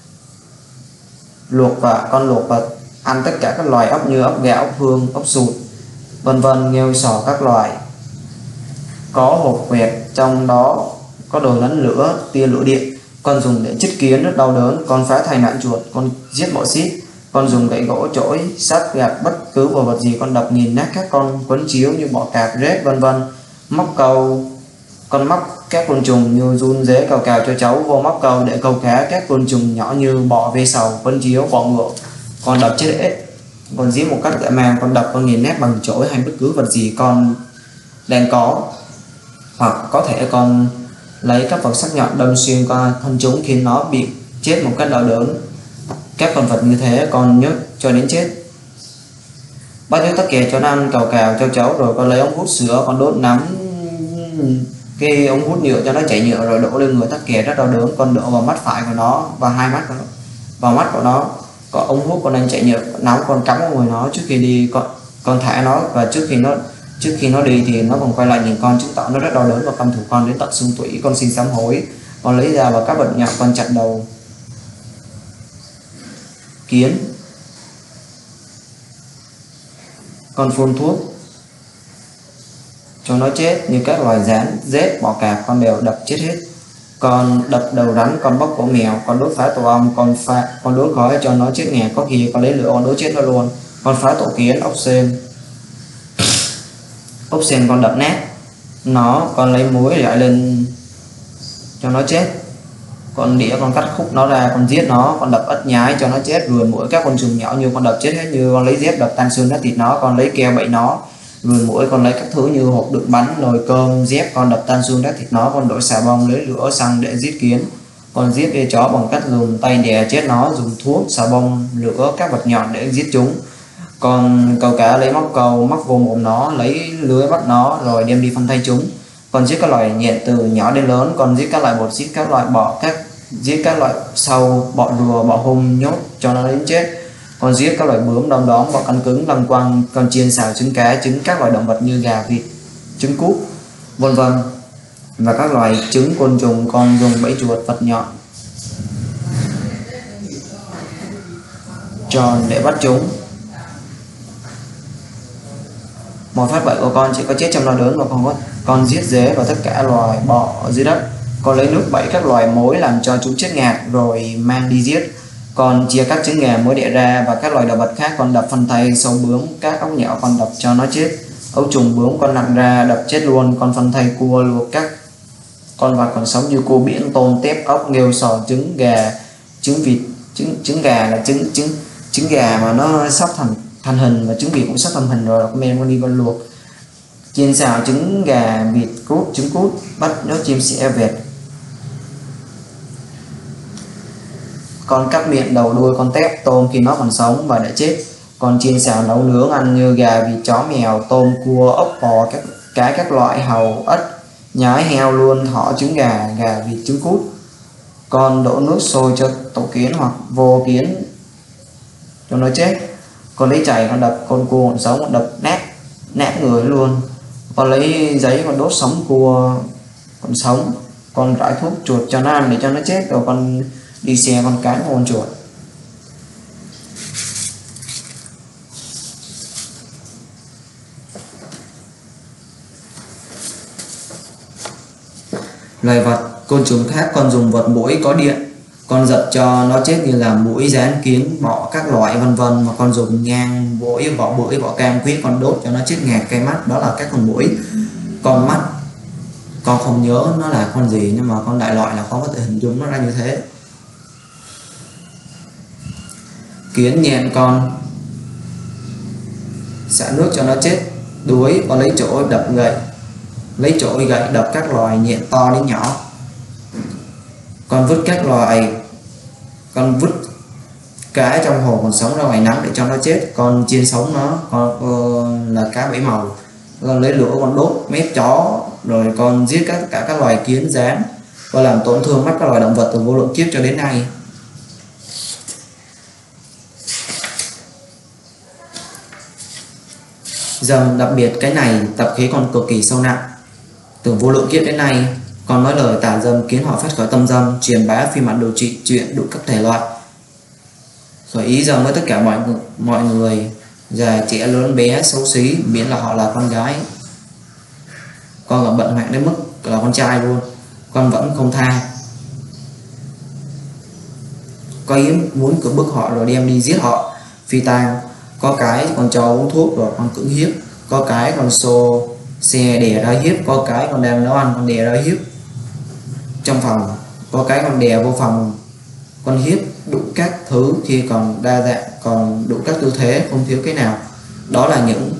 Con luộc và ăn tất cả các loài ốc như ốc gạo, ốc hương, ốc sụt vân vân, nghêu sò các loài có hộp quẹt, trong đó có đồ lẫn lửa, tia lửa điện. Con dùng để chích kiến rất đau đớn. Con phá thành nạn chuột, con giết bọ xít. Con dùng gậy gỗ, chổi, sắt, gạt bất cứ vật gì con đập nghiền nát các con quấn chiếu như bọ cạp, rết vân vân. Con móc các côn trùng như giun, dế, cào cào cho cháu vô móc câu để câu cá. Các côn trùng nhỏ như bọ, ve sầu, quấn chiếu, bọ ngựa con đập chết ếch. Con giết một cách dã man, con đập, con nghiền nát bằng chổi hay bất cứ vật gì con đang có, hoặc có thể con lấy các vật sắc nhọn đâm xuyên qua thân chúng khiến nó bị chết một cách đau đớn. Các con vật như thế con nhốt cho đến chết. Bắt nhốt tắc kè cho nó ăn cào cào cho cháu, rồi con lấy ống hút sữa, con đốt nắm cái ống hút nhựa cho nó chảy nhựa rồi đổ lên người tắc kè rất đau đớn. Con đổ vào mắt phải của nó và hai mắt của nó, vào mắt của nó có ống hút, con đang chạy nhựa nóng, con cắm vào người nó trước khi đi. Con thả nó, và trước khi nó đi thì nó còn quay lại nhìn con, chứng tỏ nó rất đau đớn và căm thù con đến tận xương tủy. Con xin sám hối. Con lấy dao và các vật nhọn, con chặt đầu kiến. Con phun thuốc cho nó chết như các loài rắn, rết, bọ cạp, con đều đập chết hết. Con đập đầu rắn, con bóc cổ mèo, con đốt phá tổ ong, con đốt khói cho nó chết nghẹt. Có khi con lấy lửa con đốt chết nó luôn. Con phá tổ kiến, ốc sên con đập nát nó, con lấy muối rải lên cho nó chết. Con đĩa con cắt khúc nó ra, con giết nó. Con đập ếch nhái cho nó chết. Ruồi muỗi các con trùng nhỏ như con đập chết hết. Như con lấy dép đập tan xương nát thịt nó. Con lấy keo bậy nó. Ruồi muỗi con lấy các thứ như hộp đựng bánh, nồi cơm, dép, con đập tan xương nát thịt nó. Con đổi xà bông, lấy lửa xăng để giết kiến. Con giết bê chó bằng cách dùng tay đè chết nó, dùng thuốc, xà bông, lửa, các vật nhọn để giết chúng. Con câu cá, lấy móc câu móc vô mồm nó, lấy lưới bắt nó rồi đem đi phân thây chúng. Con giết các loài nhện từ nhỏ đến lớn. Con giết các loại bột, giết các loại bọ, giết các loại sâu, bọ rùa, bọ hung, nhốt cho nó đến chết. Con giết các loài bướm, đom đóm, bọ cánh cứng, lăng quăng, con chiên xào, trứng cá, trứng các loài động vật như gà, vịt, trứng cút, vân vân, và các loài trứng côn trùng. Con dùng bẫy chuột, vật nhọn tròn để bắt chúng. Một phát bẫy của con chỉ có chết trong đau đớn và không có. Con giết dế và tất cả loài bọ ở dưới đất. Con lấy nước bẫy các loài mối làm cho chúng chết ngạt rồi mang đi giết. Con chia các trứng gà mới đẻ ra và các loài động vật khác. Con đập phân thây sâu bướm, các ốc nhẽo con đập cho nó chết. Ấu trùng bướm con nặn ra đập chết luôn. Con phân thây cua luộc các con vật còn sống như cua biển, tôm, tép, ốc, nghêu, sò, trứng gà, trứng vịt. Trứng gà là trứng gà mà nó sắp thành hình, và trứng vịt cũng sắp thành hình rồi, con men con đi con luộc. Chiên xào trứng gà, vịt, cút, trứng cút, bắt nhốt chim sẻ, vẹt. Con cắt miệng, đầu, đuôi con tép, tôm khi nó còn sống và đã chết. Con chiên xào nấu nướng ăn như gà, vịt, chó, mèo, tôm, cua, ốc, bò, các loại hàu, ếch, nhái, heo luôn, thỏ, trứng gà, vịt, trứng cút. Con đổ nước sôi cho tổ kiến hoặc vô kiến cho nó chết. Con lấy chày con đập con cua còn sống, con đập nát người luôn. Con lấy giấy con đốt sống cua còn sống. Con rải thuốc chuột cho nó ăn để cho nó chết, rồi con đi xe con cán con chuột. Loài vật côn trùng khác con dùng vật mũi có điện, con giật cho nó chết như là muỗi, gián, kiến, bọ các loại vân vân. Mà con dùng ngang, bổi, vỏ bưởi, vỏ cam, quýt con đốt cho nó chết ngạt cái mắt. Đó là các con muỗi. Con mắt con không nhớ nó là con gì, nhưng mà con đại loại là con có thể hình dung nó ra như thế. Kiến nhện con xả nước cho nó chết đuối. Con lấy chổi đập gậy, lấy chổi gậy đập các loài nhện to đến nhỏ. Con vứt các loài, con vứt cá trong hồ còn sống ra ngoài nắng để cho nó chết. Con chiên sống nó, con là cá bảy màu. Con lấy lửa con đốt mép chó, rồi con giết cả các loài kiến, gián, và làm tổn thương mắt các loài động vật từ vô lượng kiếp cho đến nay. Dầm, đặc biệt cái này tập khí còn cực kỳ sâu nặng. Từ vô lượng kiếp đến nay, con nói lời tà dâm khiến họ phát khỏi tâm dâm, truyền bá phim ảnh, đồ trị chuyện đủ các thể loại, khởi ý dâm với tất cả mọi người, già trẻ lớn bé xấu xí, miễn là họ là con gái. Con còn bận hoạn đến mức là con trai luôn, con vẫn không tha. Có ý muốn cưỡng bức họ rồi đem đi giết họ phi tang. Có cái con cho uống thuốc rồi con cưỡng hiếp. Có cái con xô xe đè ra hiếp. Có cái con đang nấu ăn con đè ra hiếp trong phòng. Có cái con đè vô phòng con hiếp. Đủ các thứ khi còn đa dạng, còn đủ các tư thế, không thiếu cái nào. Đó là những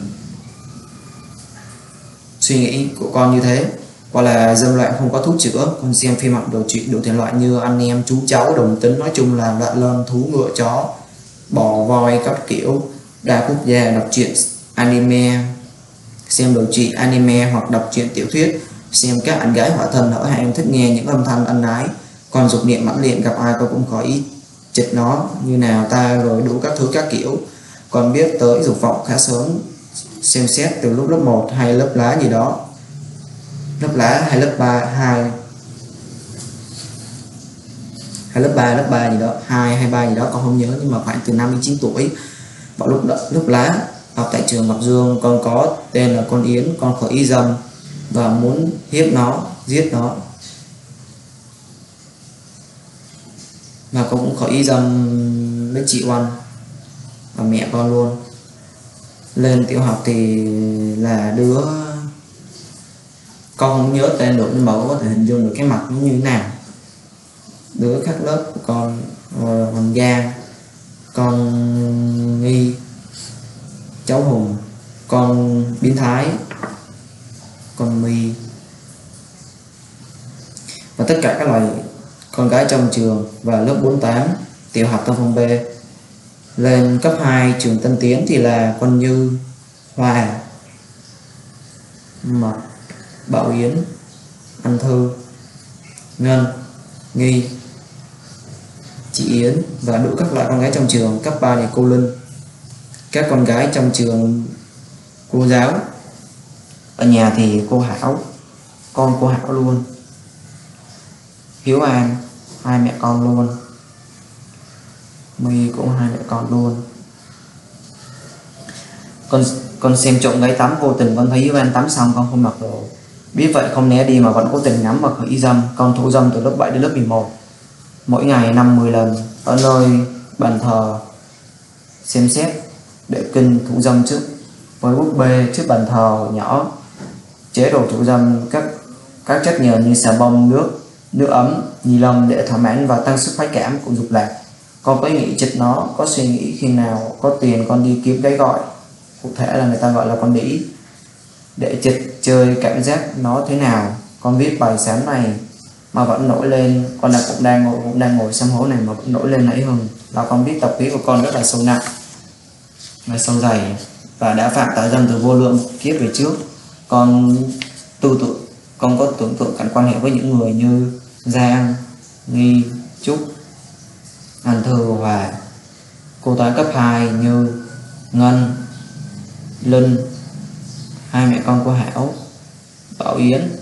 suy nghĩ của con như thế. Gọi là dâm loạn không có thuốc chữa. Con xem phim ảnh, đồ chuyện đủ thể loại như anh em, chú cháu, đồng tính, nói chung là loạn lân, thú, ngựa, chó, bò, voi, các kiểu. Đa quốc gia, đọc truyện anime, xem đồ trị anime hoặc đọc truyện tiểu thuyết, xem các anh gái hỏa thân ở hai em thích nghe những âm thanh ân ái. Còn dục niệm mãnh liệt, gặp ai con cũng có ý chịch nó như nào ta, rồi đủ các thứ các kiểu. Con biết tới dục vọng khá sớm, xem xét từ lúc lớp 1 hay lớp lá gì đó, lớp lá hay lớp 3 hay lớp 3 gì đó, 2 hay 3 gì đó con không nhớ, nhưng mà khoảng từ 5 đến 9 tuổi. Vào lúc lá học tại trường Ngọc Dương, con có tên là con Yến. Con khởi ý dâm và muốn hiếp nó, giết nó, và con cũng khởi ý dâm với chị Oanh và mẹ con luôn. Lên tiểu học thì là đứa con không nhớ tên được, nhưng mà có thể hình dung được cái mặt nó như thế nào. Đứa khác lớp của con, con Giang, con Nghi, cháu Hùng, con Biến Thái, con My, và tất cả các loài con gái trong trường. Và lớp 48 tiểu học Tân Phong B. Lên cấp 2 trường Tân Tiến thì là con Như, Hòa, Mật, Bảo Yến, Anh Thư, Ngân, Nghi. chị Yến và đủ các loại con gái trong trường. Cấp 3 thì cô Linh, các con gái trong trường cô giáo. Ở nhà thì cô Hảo, con cô Hảo luôn, Hiếu An, hai mẹ con luôn, My cũng hai mẹ con luôn. Con xem trộm gái tắm, vô tình con thấy Hiếu An tắm xong con không mặc đồ, biết vậy không né đi mà vẫn cố tình ngắm và khởi dâm. Con thủ dâm từ lớp 7 đến lớp 11, mỗi ngày 5-10 lần ở nơi bàn thờ xem xét để kinh thủ dâm trước với búp bê trước bàn thờ nhỏ, chế đồ thủ dâm các chất nhờn như xà bông, nước ấm, ni lông để thỏa mãn và tăng sức khoái cảm của dục lạc. Con có ý nghĩ chịch nó, có suy nghĩ khi nào có tiền con đi kiếm cái gọi, cụ thể là người ta gọi là con đĩ, để chịch chơi cảm giác nó thế nào. Con viết bài sáng này mà vẫn nổi lên, con đã cũng đang ngồi xăm hố này mà vẫn nổi lên nảy hừng, là con biết tập khí của con rất là sâu nặng và sâu dày và đã phạm tà dâm từ vô lượng kiếp về trước. Con có tưởng tượng cảnh quan hệ với những người như Giang, Nghi, Trúc, Anh Thư, Hòa, cô toán cấp 2 như Ngân, Linh, hai mẹ con của Hảo, Bảo Yến,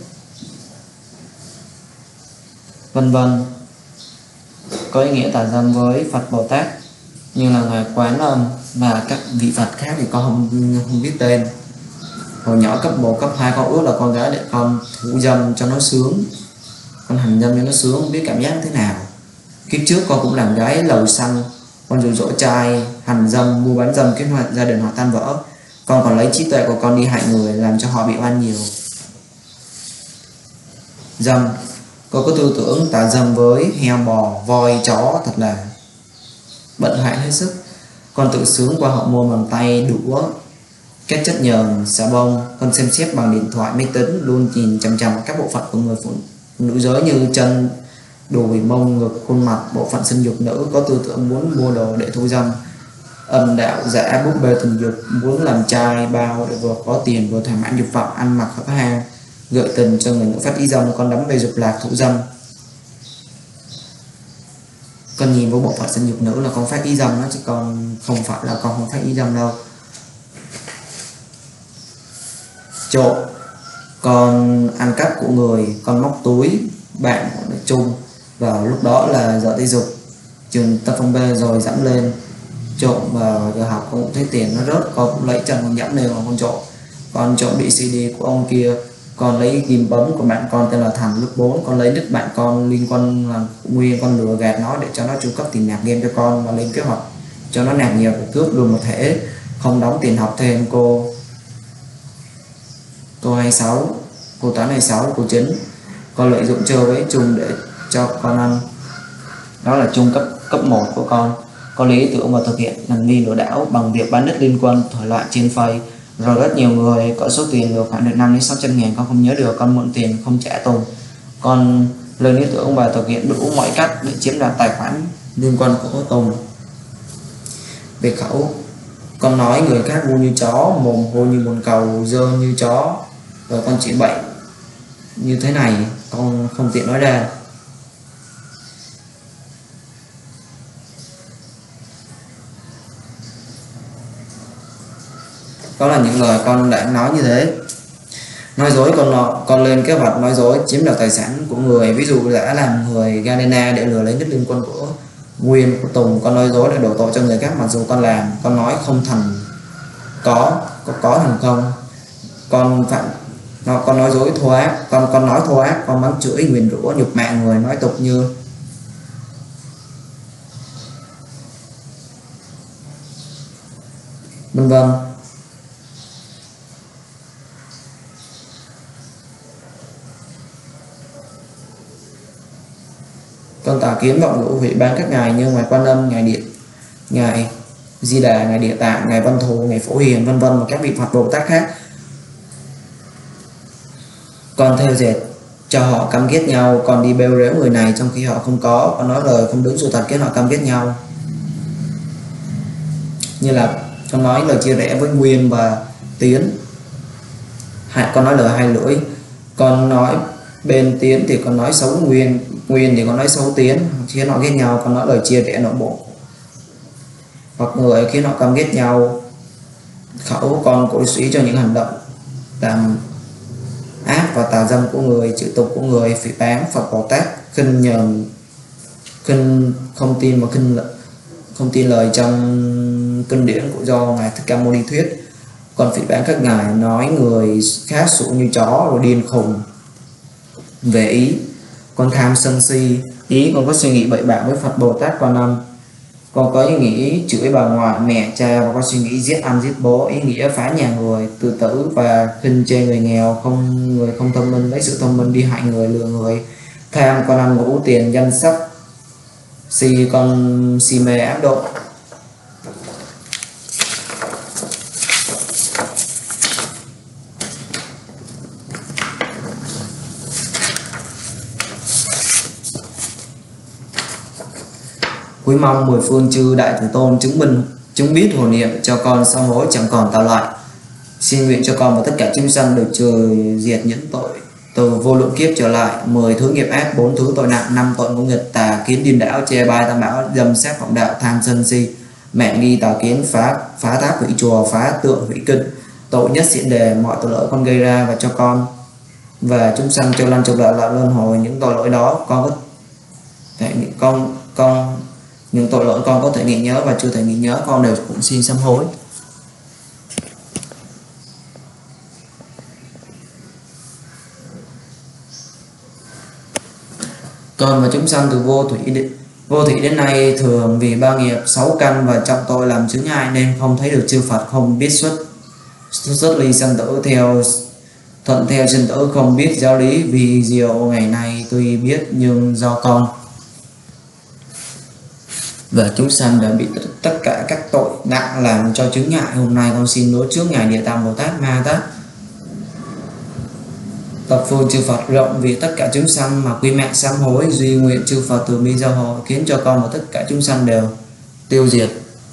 vân vân. Có ý nghĩa tà dâm với Phật Bồ Tát như là Ngài Quán Âm và các vị Phật khác thì con không biết tên. Hồi nhỏ cấp 1, cấp 2 con ước là con gái để con thủ dâm cho nó sướng, con hành dâm cho nó sướng, không biết cảm giác thế nào. Kiếp trước con cũng làm gái lầu xanh, con dụ dỗ trai hành dâm, mua bán dâm, kết hoạt gia đình họ tan vỡ. Con còn lấy trí tuệ của con đi hại người, làm cho họ bị oan nhiều. Dâm, con có tư tưởng tà dâm với heo, bò, voi, chó thật là bận hại hết sức. Con tự sướng qua hậu môn bằng tay, đũa, các chất nhờn, xà bông. Con xem xét bằng điện thoại, máy tính, luôn nhìn chằm chằm vào các bộ phận của người phụ nữ giới như chân, đùi, mông, ngực, khuôn mặt, bộ phận sinh dục nữ. Có tư tưởng muốn mua đồ để thu dâm, âm đạo giả, búp bê tình dục, muốn làm trai bao để vừa có tiền vừa thỏa mãn dục vọng, ăn mặc hở hang, gợi tình cho người nữ phát ý dâm. Con đắm về dục lạc thủ dâm. Con nhìn vô bộ phận sinh dục nữ là con phát ý dâm đó, chứ con không phải là con không phát ý dâm đâu. Trộm, con ăn cắp của người, con móc túi bạn nói chung, vào lúc đó là giờ thể dục trường Tân Phong B rồi dẫm lên trộm. Vào giờ học con cũng thấy tiền nó rớt, con cũng lấy chân con dẫm lên mà con trộm. Con trộm bị CD của ông kia, con lấy ghim bấm của bạn con tên là Thành lớp 4, con lấy đứt bạn con liên quan là Nguyên, con lừa gạt nó để cho nó chu cấp tiền nạp game cho con và lên kế hoạch cho nó nạp nhiều để cướp luôn một thể, không đóng tiền học thêm. Cô 26, cô toán 26, cô 9, con lợi dụng chơi với Trung để cho con ăn. Đó là Trung cấp 1 của con. Có lý tưởng và thực hiện hành vi lừa đảo bằng việc bán đất liên quân thời loạn trên Face, rồi rất nhiều người có số tiền được khoảng được 500-600 ngàn, con không nhớ được. Con mượn tiền không trả Tùng. Con lên ý tưởng và thực hiện đủ mọi cách để chiếm đoạt tài khoản liên quân của Tùng. Về khẩu, con nói người khác ngu như chó, mồm hôi như bồn cầu, dơ như chó, rồi con chỉ bệnh như thế này con không tiện nói ra. Đó là những lời con đã nói như thế. Nói dối, con lên kế hoạch nói dối chiếm đoạt tài sản của người, ví dụ đã làm người Galena để lừa lấy đất liên quân của Nguyên, của Tùng. Con nói dối để đổ tội cho người khác mặc dù con làm. Con nói không thành có thành không. Con nói dối thô ác, con nói thô ác, con mắng chửi, nguyền rủa, nhục mạ người, nói tục như vân vân. Con tà kiến vọng ngữ hủy ban các ngày như ngày Quan Âm, ngày Điện, ngày Di Đà, ngày Địa Tạng, ngày Văn Thù, ngày Phổ Hiền, vân vân, và các vị Phật Bồ Tát khác. Con theo dệt cho họ căm ghét nhau, còn đi bêu rếu người này trong khi họ không có. Con nói lời không đúng sự thật khiến họ căm ghét nhau. Như là con nói lời chia rẽ với Nguyên và Tiến. Con nói lời hai lưỡi. Con nói Bên Tiến thì còn nói xấu Nguyên, Nguyên thì còn nói xấu Tiến, khiến họ ghét nhau, còn nói lời chia rẽ nội bộ, hoặc người khiến họ căm ghét nhau. Khẩu còn cổ suý cho những hành động làm ác và tà dâm của người, chữ tục của người, phỉ báng Phật Bồ Tát, khinh nhờn, khinh không tin mà không tin lời trong kinh điển của do ngài Thích Ca Mâu Ni thuyết. Còn phỉ báng các ngài, nói người khác sụ như chó rồi điên khùng. Về ý, con tham sân si, ý con có suy nghĩ bậy bạ với Phật Bồ Tát Quan Âm, con có ý nghĩ chửi bà ngoại mẹ cha, và có suy nghĩ giết ăn giết bố, ý nghĩa phá nhà người, tự tử và khinh chê người nghèo, người không thông minh lấy sự thông minh đi hại người, lừa người. Tham con ăn ngủ tiền danh sắc, si con si mê ám độ. Quý mong mười phương chư đại Từ Tôn chứng biết hồ niệm cho con sám hối chẳng còn tạo lại. Xin nguyện cho con và tất cả chúng sanh được trừ diệt những tội từ vô lượng kiếp trở lại: 10 thứ nghiệp ác, 4 thứ tội nặng, 5 tội ngũ nghịch, tà kiến điên đảo, chê bai tam bảo, dâm sát vọng đạo, tham sân si, mẹ nghi tà kiến, phá tháp hủy chùa, phá tượng hủy kinh, tội nhất xiển đề, mọi tội lỗi con gây ra, và cho con và chúng sanh châu lăn châu lạ lại luân hồi những tội lỗi đó. Con có thể những tội lỗi con có thể nghĩ nhớ và chưa thể nghĩ nhớ, con đều cũng xin sám hối. Con và chúng sanh từ vô thủy đến nay thường vì ba nghiệp 6 căn và trọng tội làm chướng ngại nên không thấy được chư Phật, không biết xuất ly sanh tử, thuận theo sinh tử, không biết giáo lý. Vì diệu ngày nay tuy biết nhưng do con và chúng sanh đã bị tất cả các tội nặng làm cho chướng ngại, hôm nay con xin đối trước ngài Địa Tạng Bồ Tát Ma Tát Thập phương chư Phật rộng vì tất cả chúng sanh mà quy mạng sám hối, duy nguyện chư Phật từ bi giao hộ, khiến cho con và tất cả chúng sanh đều tiêu diệt.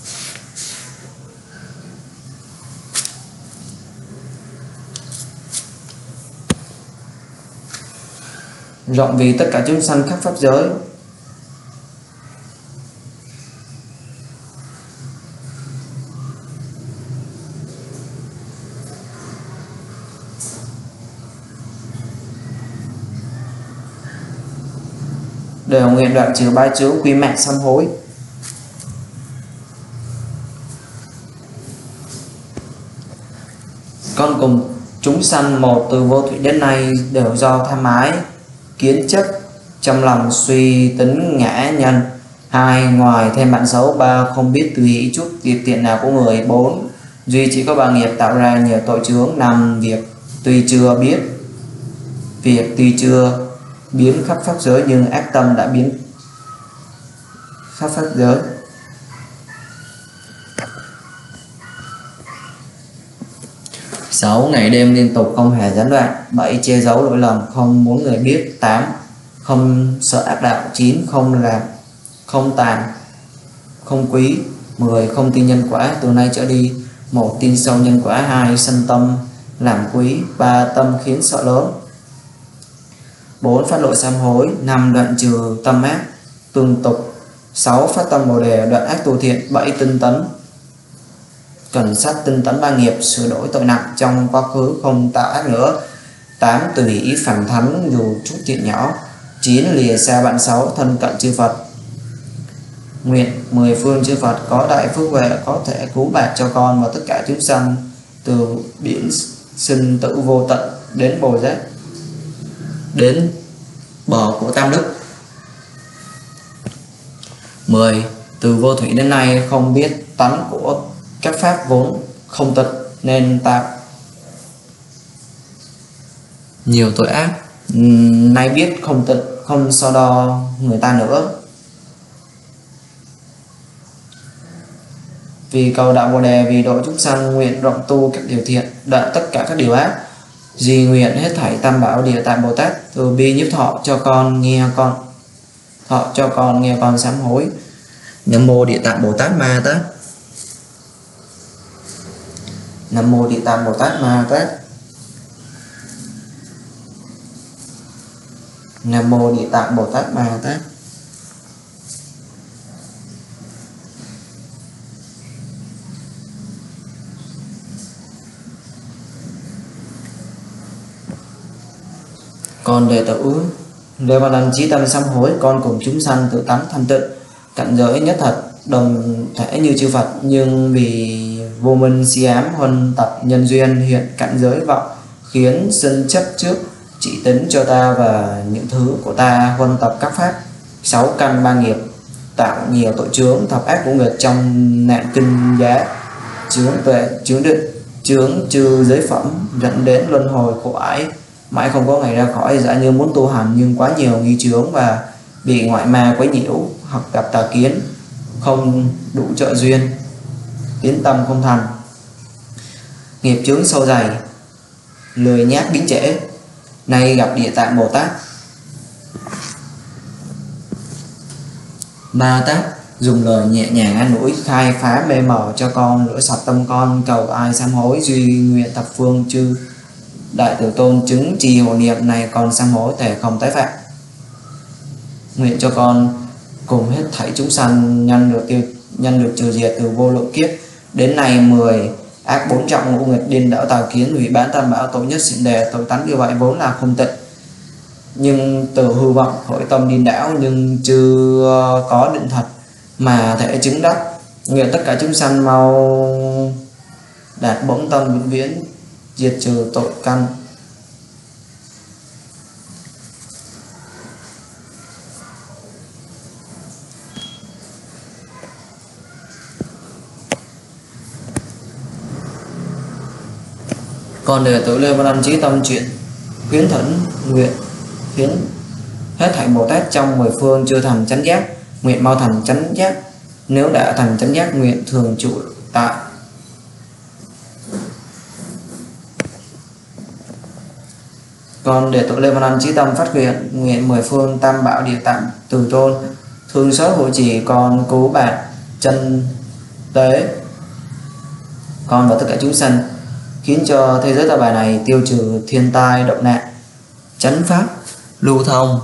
Rộng vì tất cả chúng sanh khắp pháp giới, đều nguyện đoạn trừ ba chướng quy mạng sám hối. Con cùng chúng sanh một từ vô thủy đến nay đều do tham ái kiến chấp trong lòng suy tính ngã nhân. 2. Ngoài thêm bạn xấu. 3. Không biết tùy ý chút việc tiện nào của người. 4. Duy chỉ có 3 nghiệp tạo ra nhiều tội chướng. 5. Việc tuy chưa biến khắp pháp giới nhưng ác tâm đã biến khắp pháp giới. 6. Ngày đêm liên tục không hề gián đoạn. 7. Che giấu lỗi lầm không muốn người biết. 8. Không sợ ác đạo. 9. Không làm, không tàn, không quý. 10. Không tin nhân quả. Từ nay trở đi: 1. Tin sâu nhân quả. 2. Sân tâm làm quý. 3. Tâm khiến sợ lớn. 4. Phát lộ sám hối. 5. Đoạn trừ tâm ác tương tục. 6. Phát tâm bồ đề, đoạn ác tu thiện. 7. Tinh tấn cần sát tinh tấn 3 nghiệp, sửa đổi tội nặng trong quá khứ, không tạo ác nữa. 8. Tùy ý phản thắng dù chút chuyện nhỏ. 9. Lìa xa bạn xấu, thân cận chư Phật. Nguyện 10 phương chư Phật có đại phước huệ có thể cứu bạc cho con và tất cả chúng sanh từ biển sinh tử vô tận đến bồ giác, đến bờ của tam đức. 10. Từ vô thủy đến nay không biết tánh của các pháp vốn không tịch nên tạo nhiều tội ác. Nay biết không tịch, không so đo người ta nữa. Vì cầu đạo bồ đề, vì độ chúng sanh, nguyện rộng tu các điều thiện, đoạn tất cả các điều ác. Duy nguyện hết thảy tam bảo Địa Tạng Bồ Tát từ bi nhiếp thọ cho con nghe con sám hối. Nam mô Địa Tạng Bồ Tát Ma Tát. Nam mô Địa Tạng Bồ Tát Ma Tát. Nam mô Địa Tạng Bồ Tát Ma Tát. Con đệ tử Lê Văn Ân chí tâm sám hối, con cùng chúng sanh tự tánh thanh tịnh, cảnh giới nhất thật, đồng thể như chư Phật, nhưng vì vô minh si ám huân tập nhân duyên hiện cảnh giới vọng, khiến sinh chấp trước chỉ tính cho ta và những thứ của ta, huân tập các pháp 6 căn 3 nghiệp, tạo nhiều tội chướng thập ác ngũ nghịch trong nạn kinh giá, chướng tuệ, chướng định, chướng trừ giới phẩm, dẫn đến luân hồi khổ ải mãi không có ngày ra khỏi. Giả như muốn tu hành nhưng quá nhiều nghi chướng và bị ngoại ma quấy nhiễu, hoặc gặp tà kiến không đủ trợ duyên, tiến tâm không thành, nghiệp chướng sâu dày, lười nhác biến trễ. Nay gặp Địa Tạng Bồ Tát Ma Tát dùng lời nhẹ nhàng an ủi, khai phá mê mờ cho con, rửa sạch tâm con, cầu ai sám hối, duy nguyện thập phương chư Đại Từ Tôn chứng trì hộ niệm này, con sám hối thể không tái phạm. Nguyện cho con cùng hết thảy chúng sanh nhân được trừ diệt từ vô lượng kiếp. Đến nay 10 ác 4 trọng ngũ nghịch điên đảo tà kiến hủy bán tam bảo, tội nhất xịn đề, tội tánh như vậy vốn là không tịnh, nhưng từ hư vọng khởi tâm điên đảo, nhưng chưa có định thật mà thể chứng đắc. Nguyện tất cả chúng sanh mau đạt bổn tâm vĩnh viễn, diệt trừ tội căn. Còn đệ tử Lê Văn Ân chí tâm chuyện khuyến thỉnh nguyện khiến hết thảy Bồ Tát trong 10 phương chưa thành chánh giác, nguyện mau thành chánh giác. Nếu đã thành chánh giác, nguyện thường trụ tại Còn đệ tử Lê Văn Ân chí tâm phát nguyện 10 phương tam bảo Địa Tạng Từ Tôn thương xót hộ trì con, cứu bạn chân tế con và tất cả chúng sanh, khiến cho thế giới ta bà này tiêu trừ thiên tai động nạn, chánh pháp lưu thông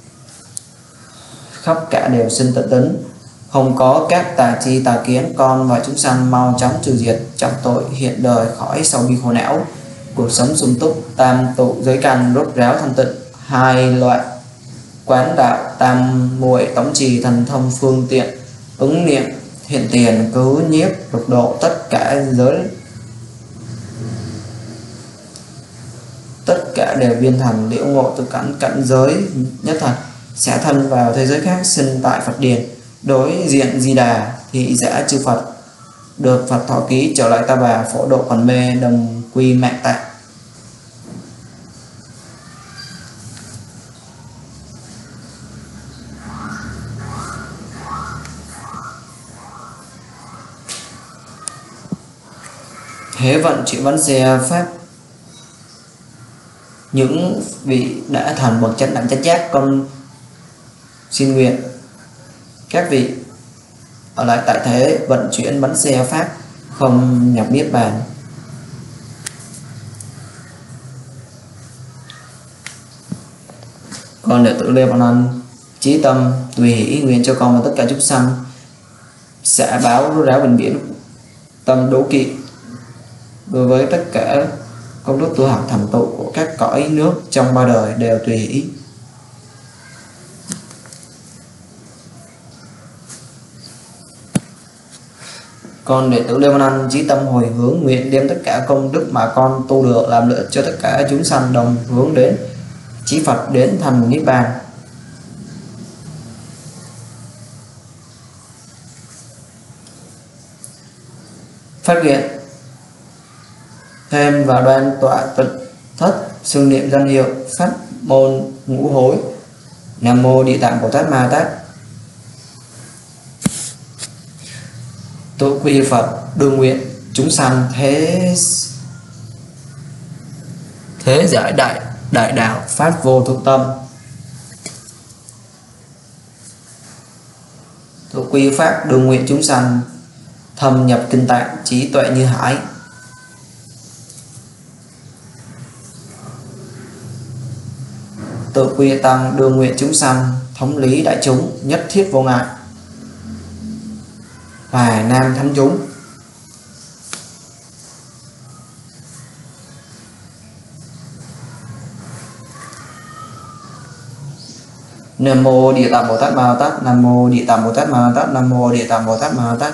khắp cả đều sinh tận tính, không có các tà chi tà kiến. Con và chúng sanh mau chóng trừ diệt trọng tội, hiện đời khỏi sầu bi khổ não, cuộc sống sung túc, tam tụ giới căn rốt ráo thanh tịnh, 2 loại quán đạo, tam muội tổng trì thần thông phương tiện, ứng niệm hiện tiền cứu nhiếp lục độ, tất cả đều viên thành liễu ngộ từ cảnh giới nhất thật, sẽ thân vào thế giới khác, sinh tại Phật điển, đối diện Di Đà thị giả chư Phật, được Phật thọ ký, trở lại ta bà, phổ độ còn mê, đồng quy mạng tạng. Thế vận chuyển bánh xe pháp những vị đã thành bậc chánh đẳng chánh giác, con xin nguyện các vị ở lại tại thế vận chuyển bánh xe pháp không nhập niết bàn. Con đệ tử Lê Văn Ân chí tâm tùy hỷ, nguyện cho con và tất cả chúng sanh xả báo rốt ráo bình biển, tâm đố kỵ đối với tất cả công đức tu học thành tựu của các cõi nước trong 3 đời đều tùy hỷ. Con đệ tử Lê Văn Ân chí tâm hồi hướng, nguyện đem tất cả công đức mà con tu được làm lợi ích cho tất cả chúng sanh, đồng hướng đến chí Phật, đến thành niết bàn. Phát nguyện thêm và đoan tọa tịnh thất xưng niệm danh hiệu pháp môn ngũ hối. Nam mô Địa Tạng Bồ Tát Ma Tát. Tụ quy Phật đương nguyện chúng sanh thế giải đại đạo pháp vô thượng tâm. Tụ quy pháp đương nguyện chúng sanh thâm nhập kinh tạng, trí tuệ như hải. tự quy tăng đưa nguyện chúng sanh, thống lý đại chúng, nhất thiết vô ngại. Hoài Nam thánh chúng. Nam mô Địa Tạng Bồ Tát Ma Tát, Nam mô Địa Tạng Bồ Tát Ma Tát, Nam mô Địa Tạng Bồ Tát Ma Tát,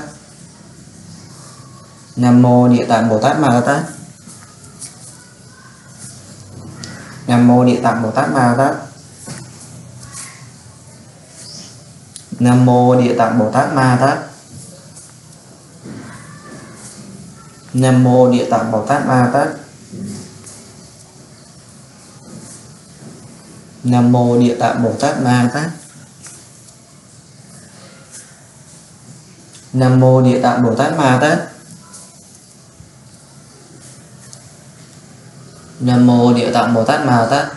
Nam mô Địa Tạng Bồ Tát Ma Tát, Nam mô Địa Tạng Bồ Tát Ma Tát, Nam mô Địa Tạng Bồ Tát Ma Tát, Nam mô Địa Tạng Bồ Tát Ma Tát, Nam mô Địa Tạng Bồ Tát Ma Tát, Nam mô Địa Tạng Bồ Tát Ma Tát, Nam mô Địa Tạng Bồ Tát Ma Tát,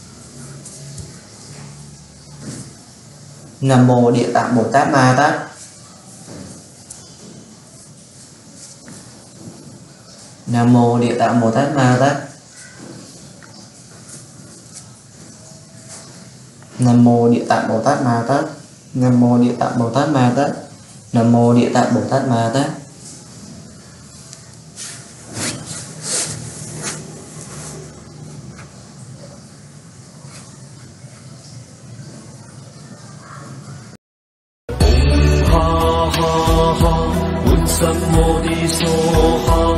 Nam mô Địa Tạng Bồ Tát Ma Tát, Nam mô Địa Tạng Bồ Tát Ma Tát, Nam mô Địa Tạng Bồ Tát Ma Tát, Nam mô Địa Tạng Bồ Tát Ma Tát, Nam mô Địa Tạng Bồ Tát Ma Tát. ha ha ha, 滿心我的所哈。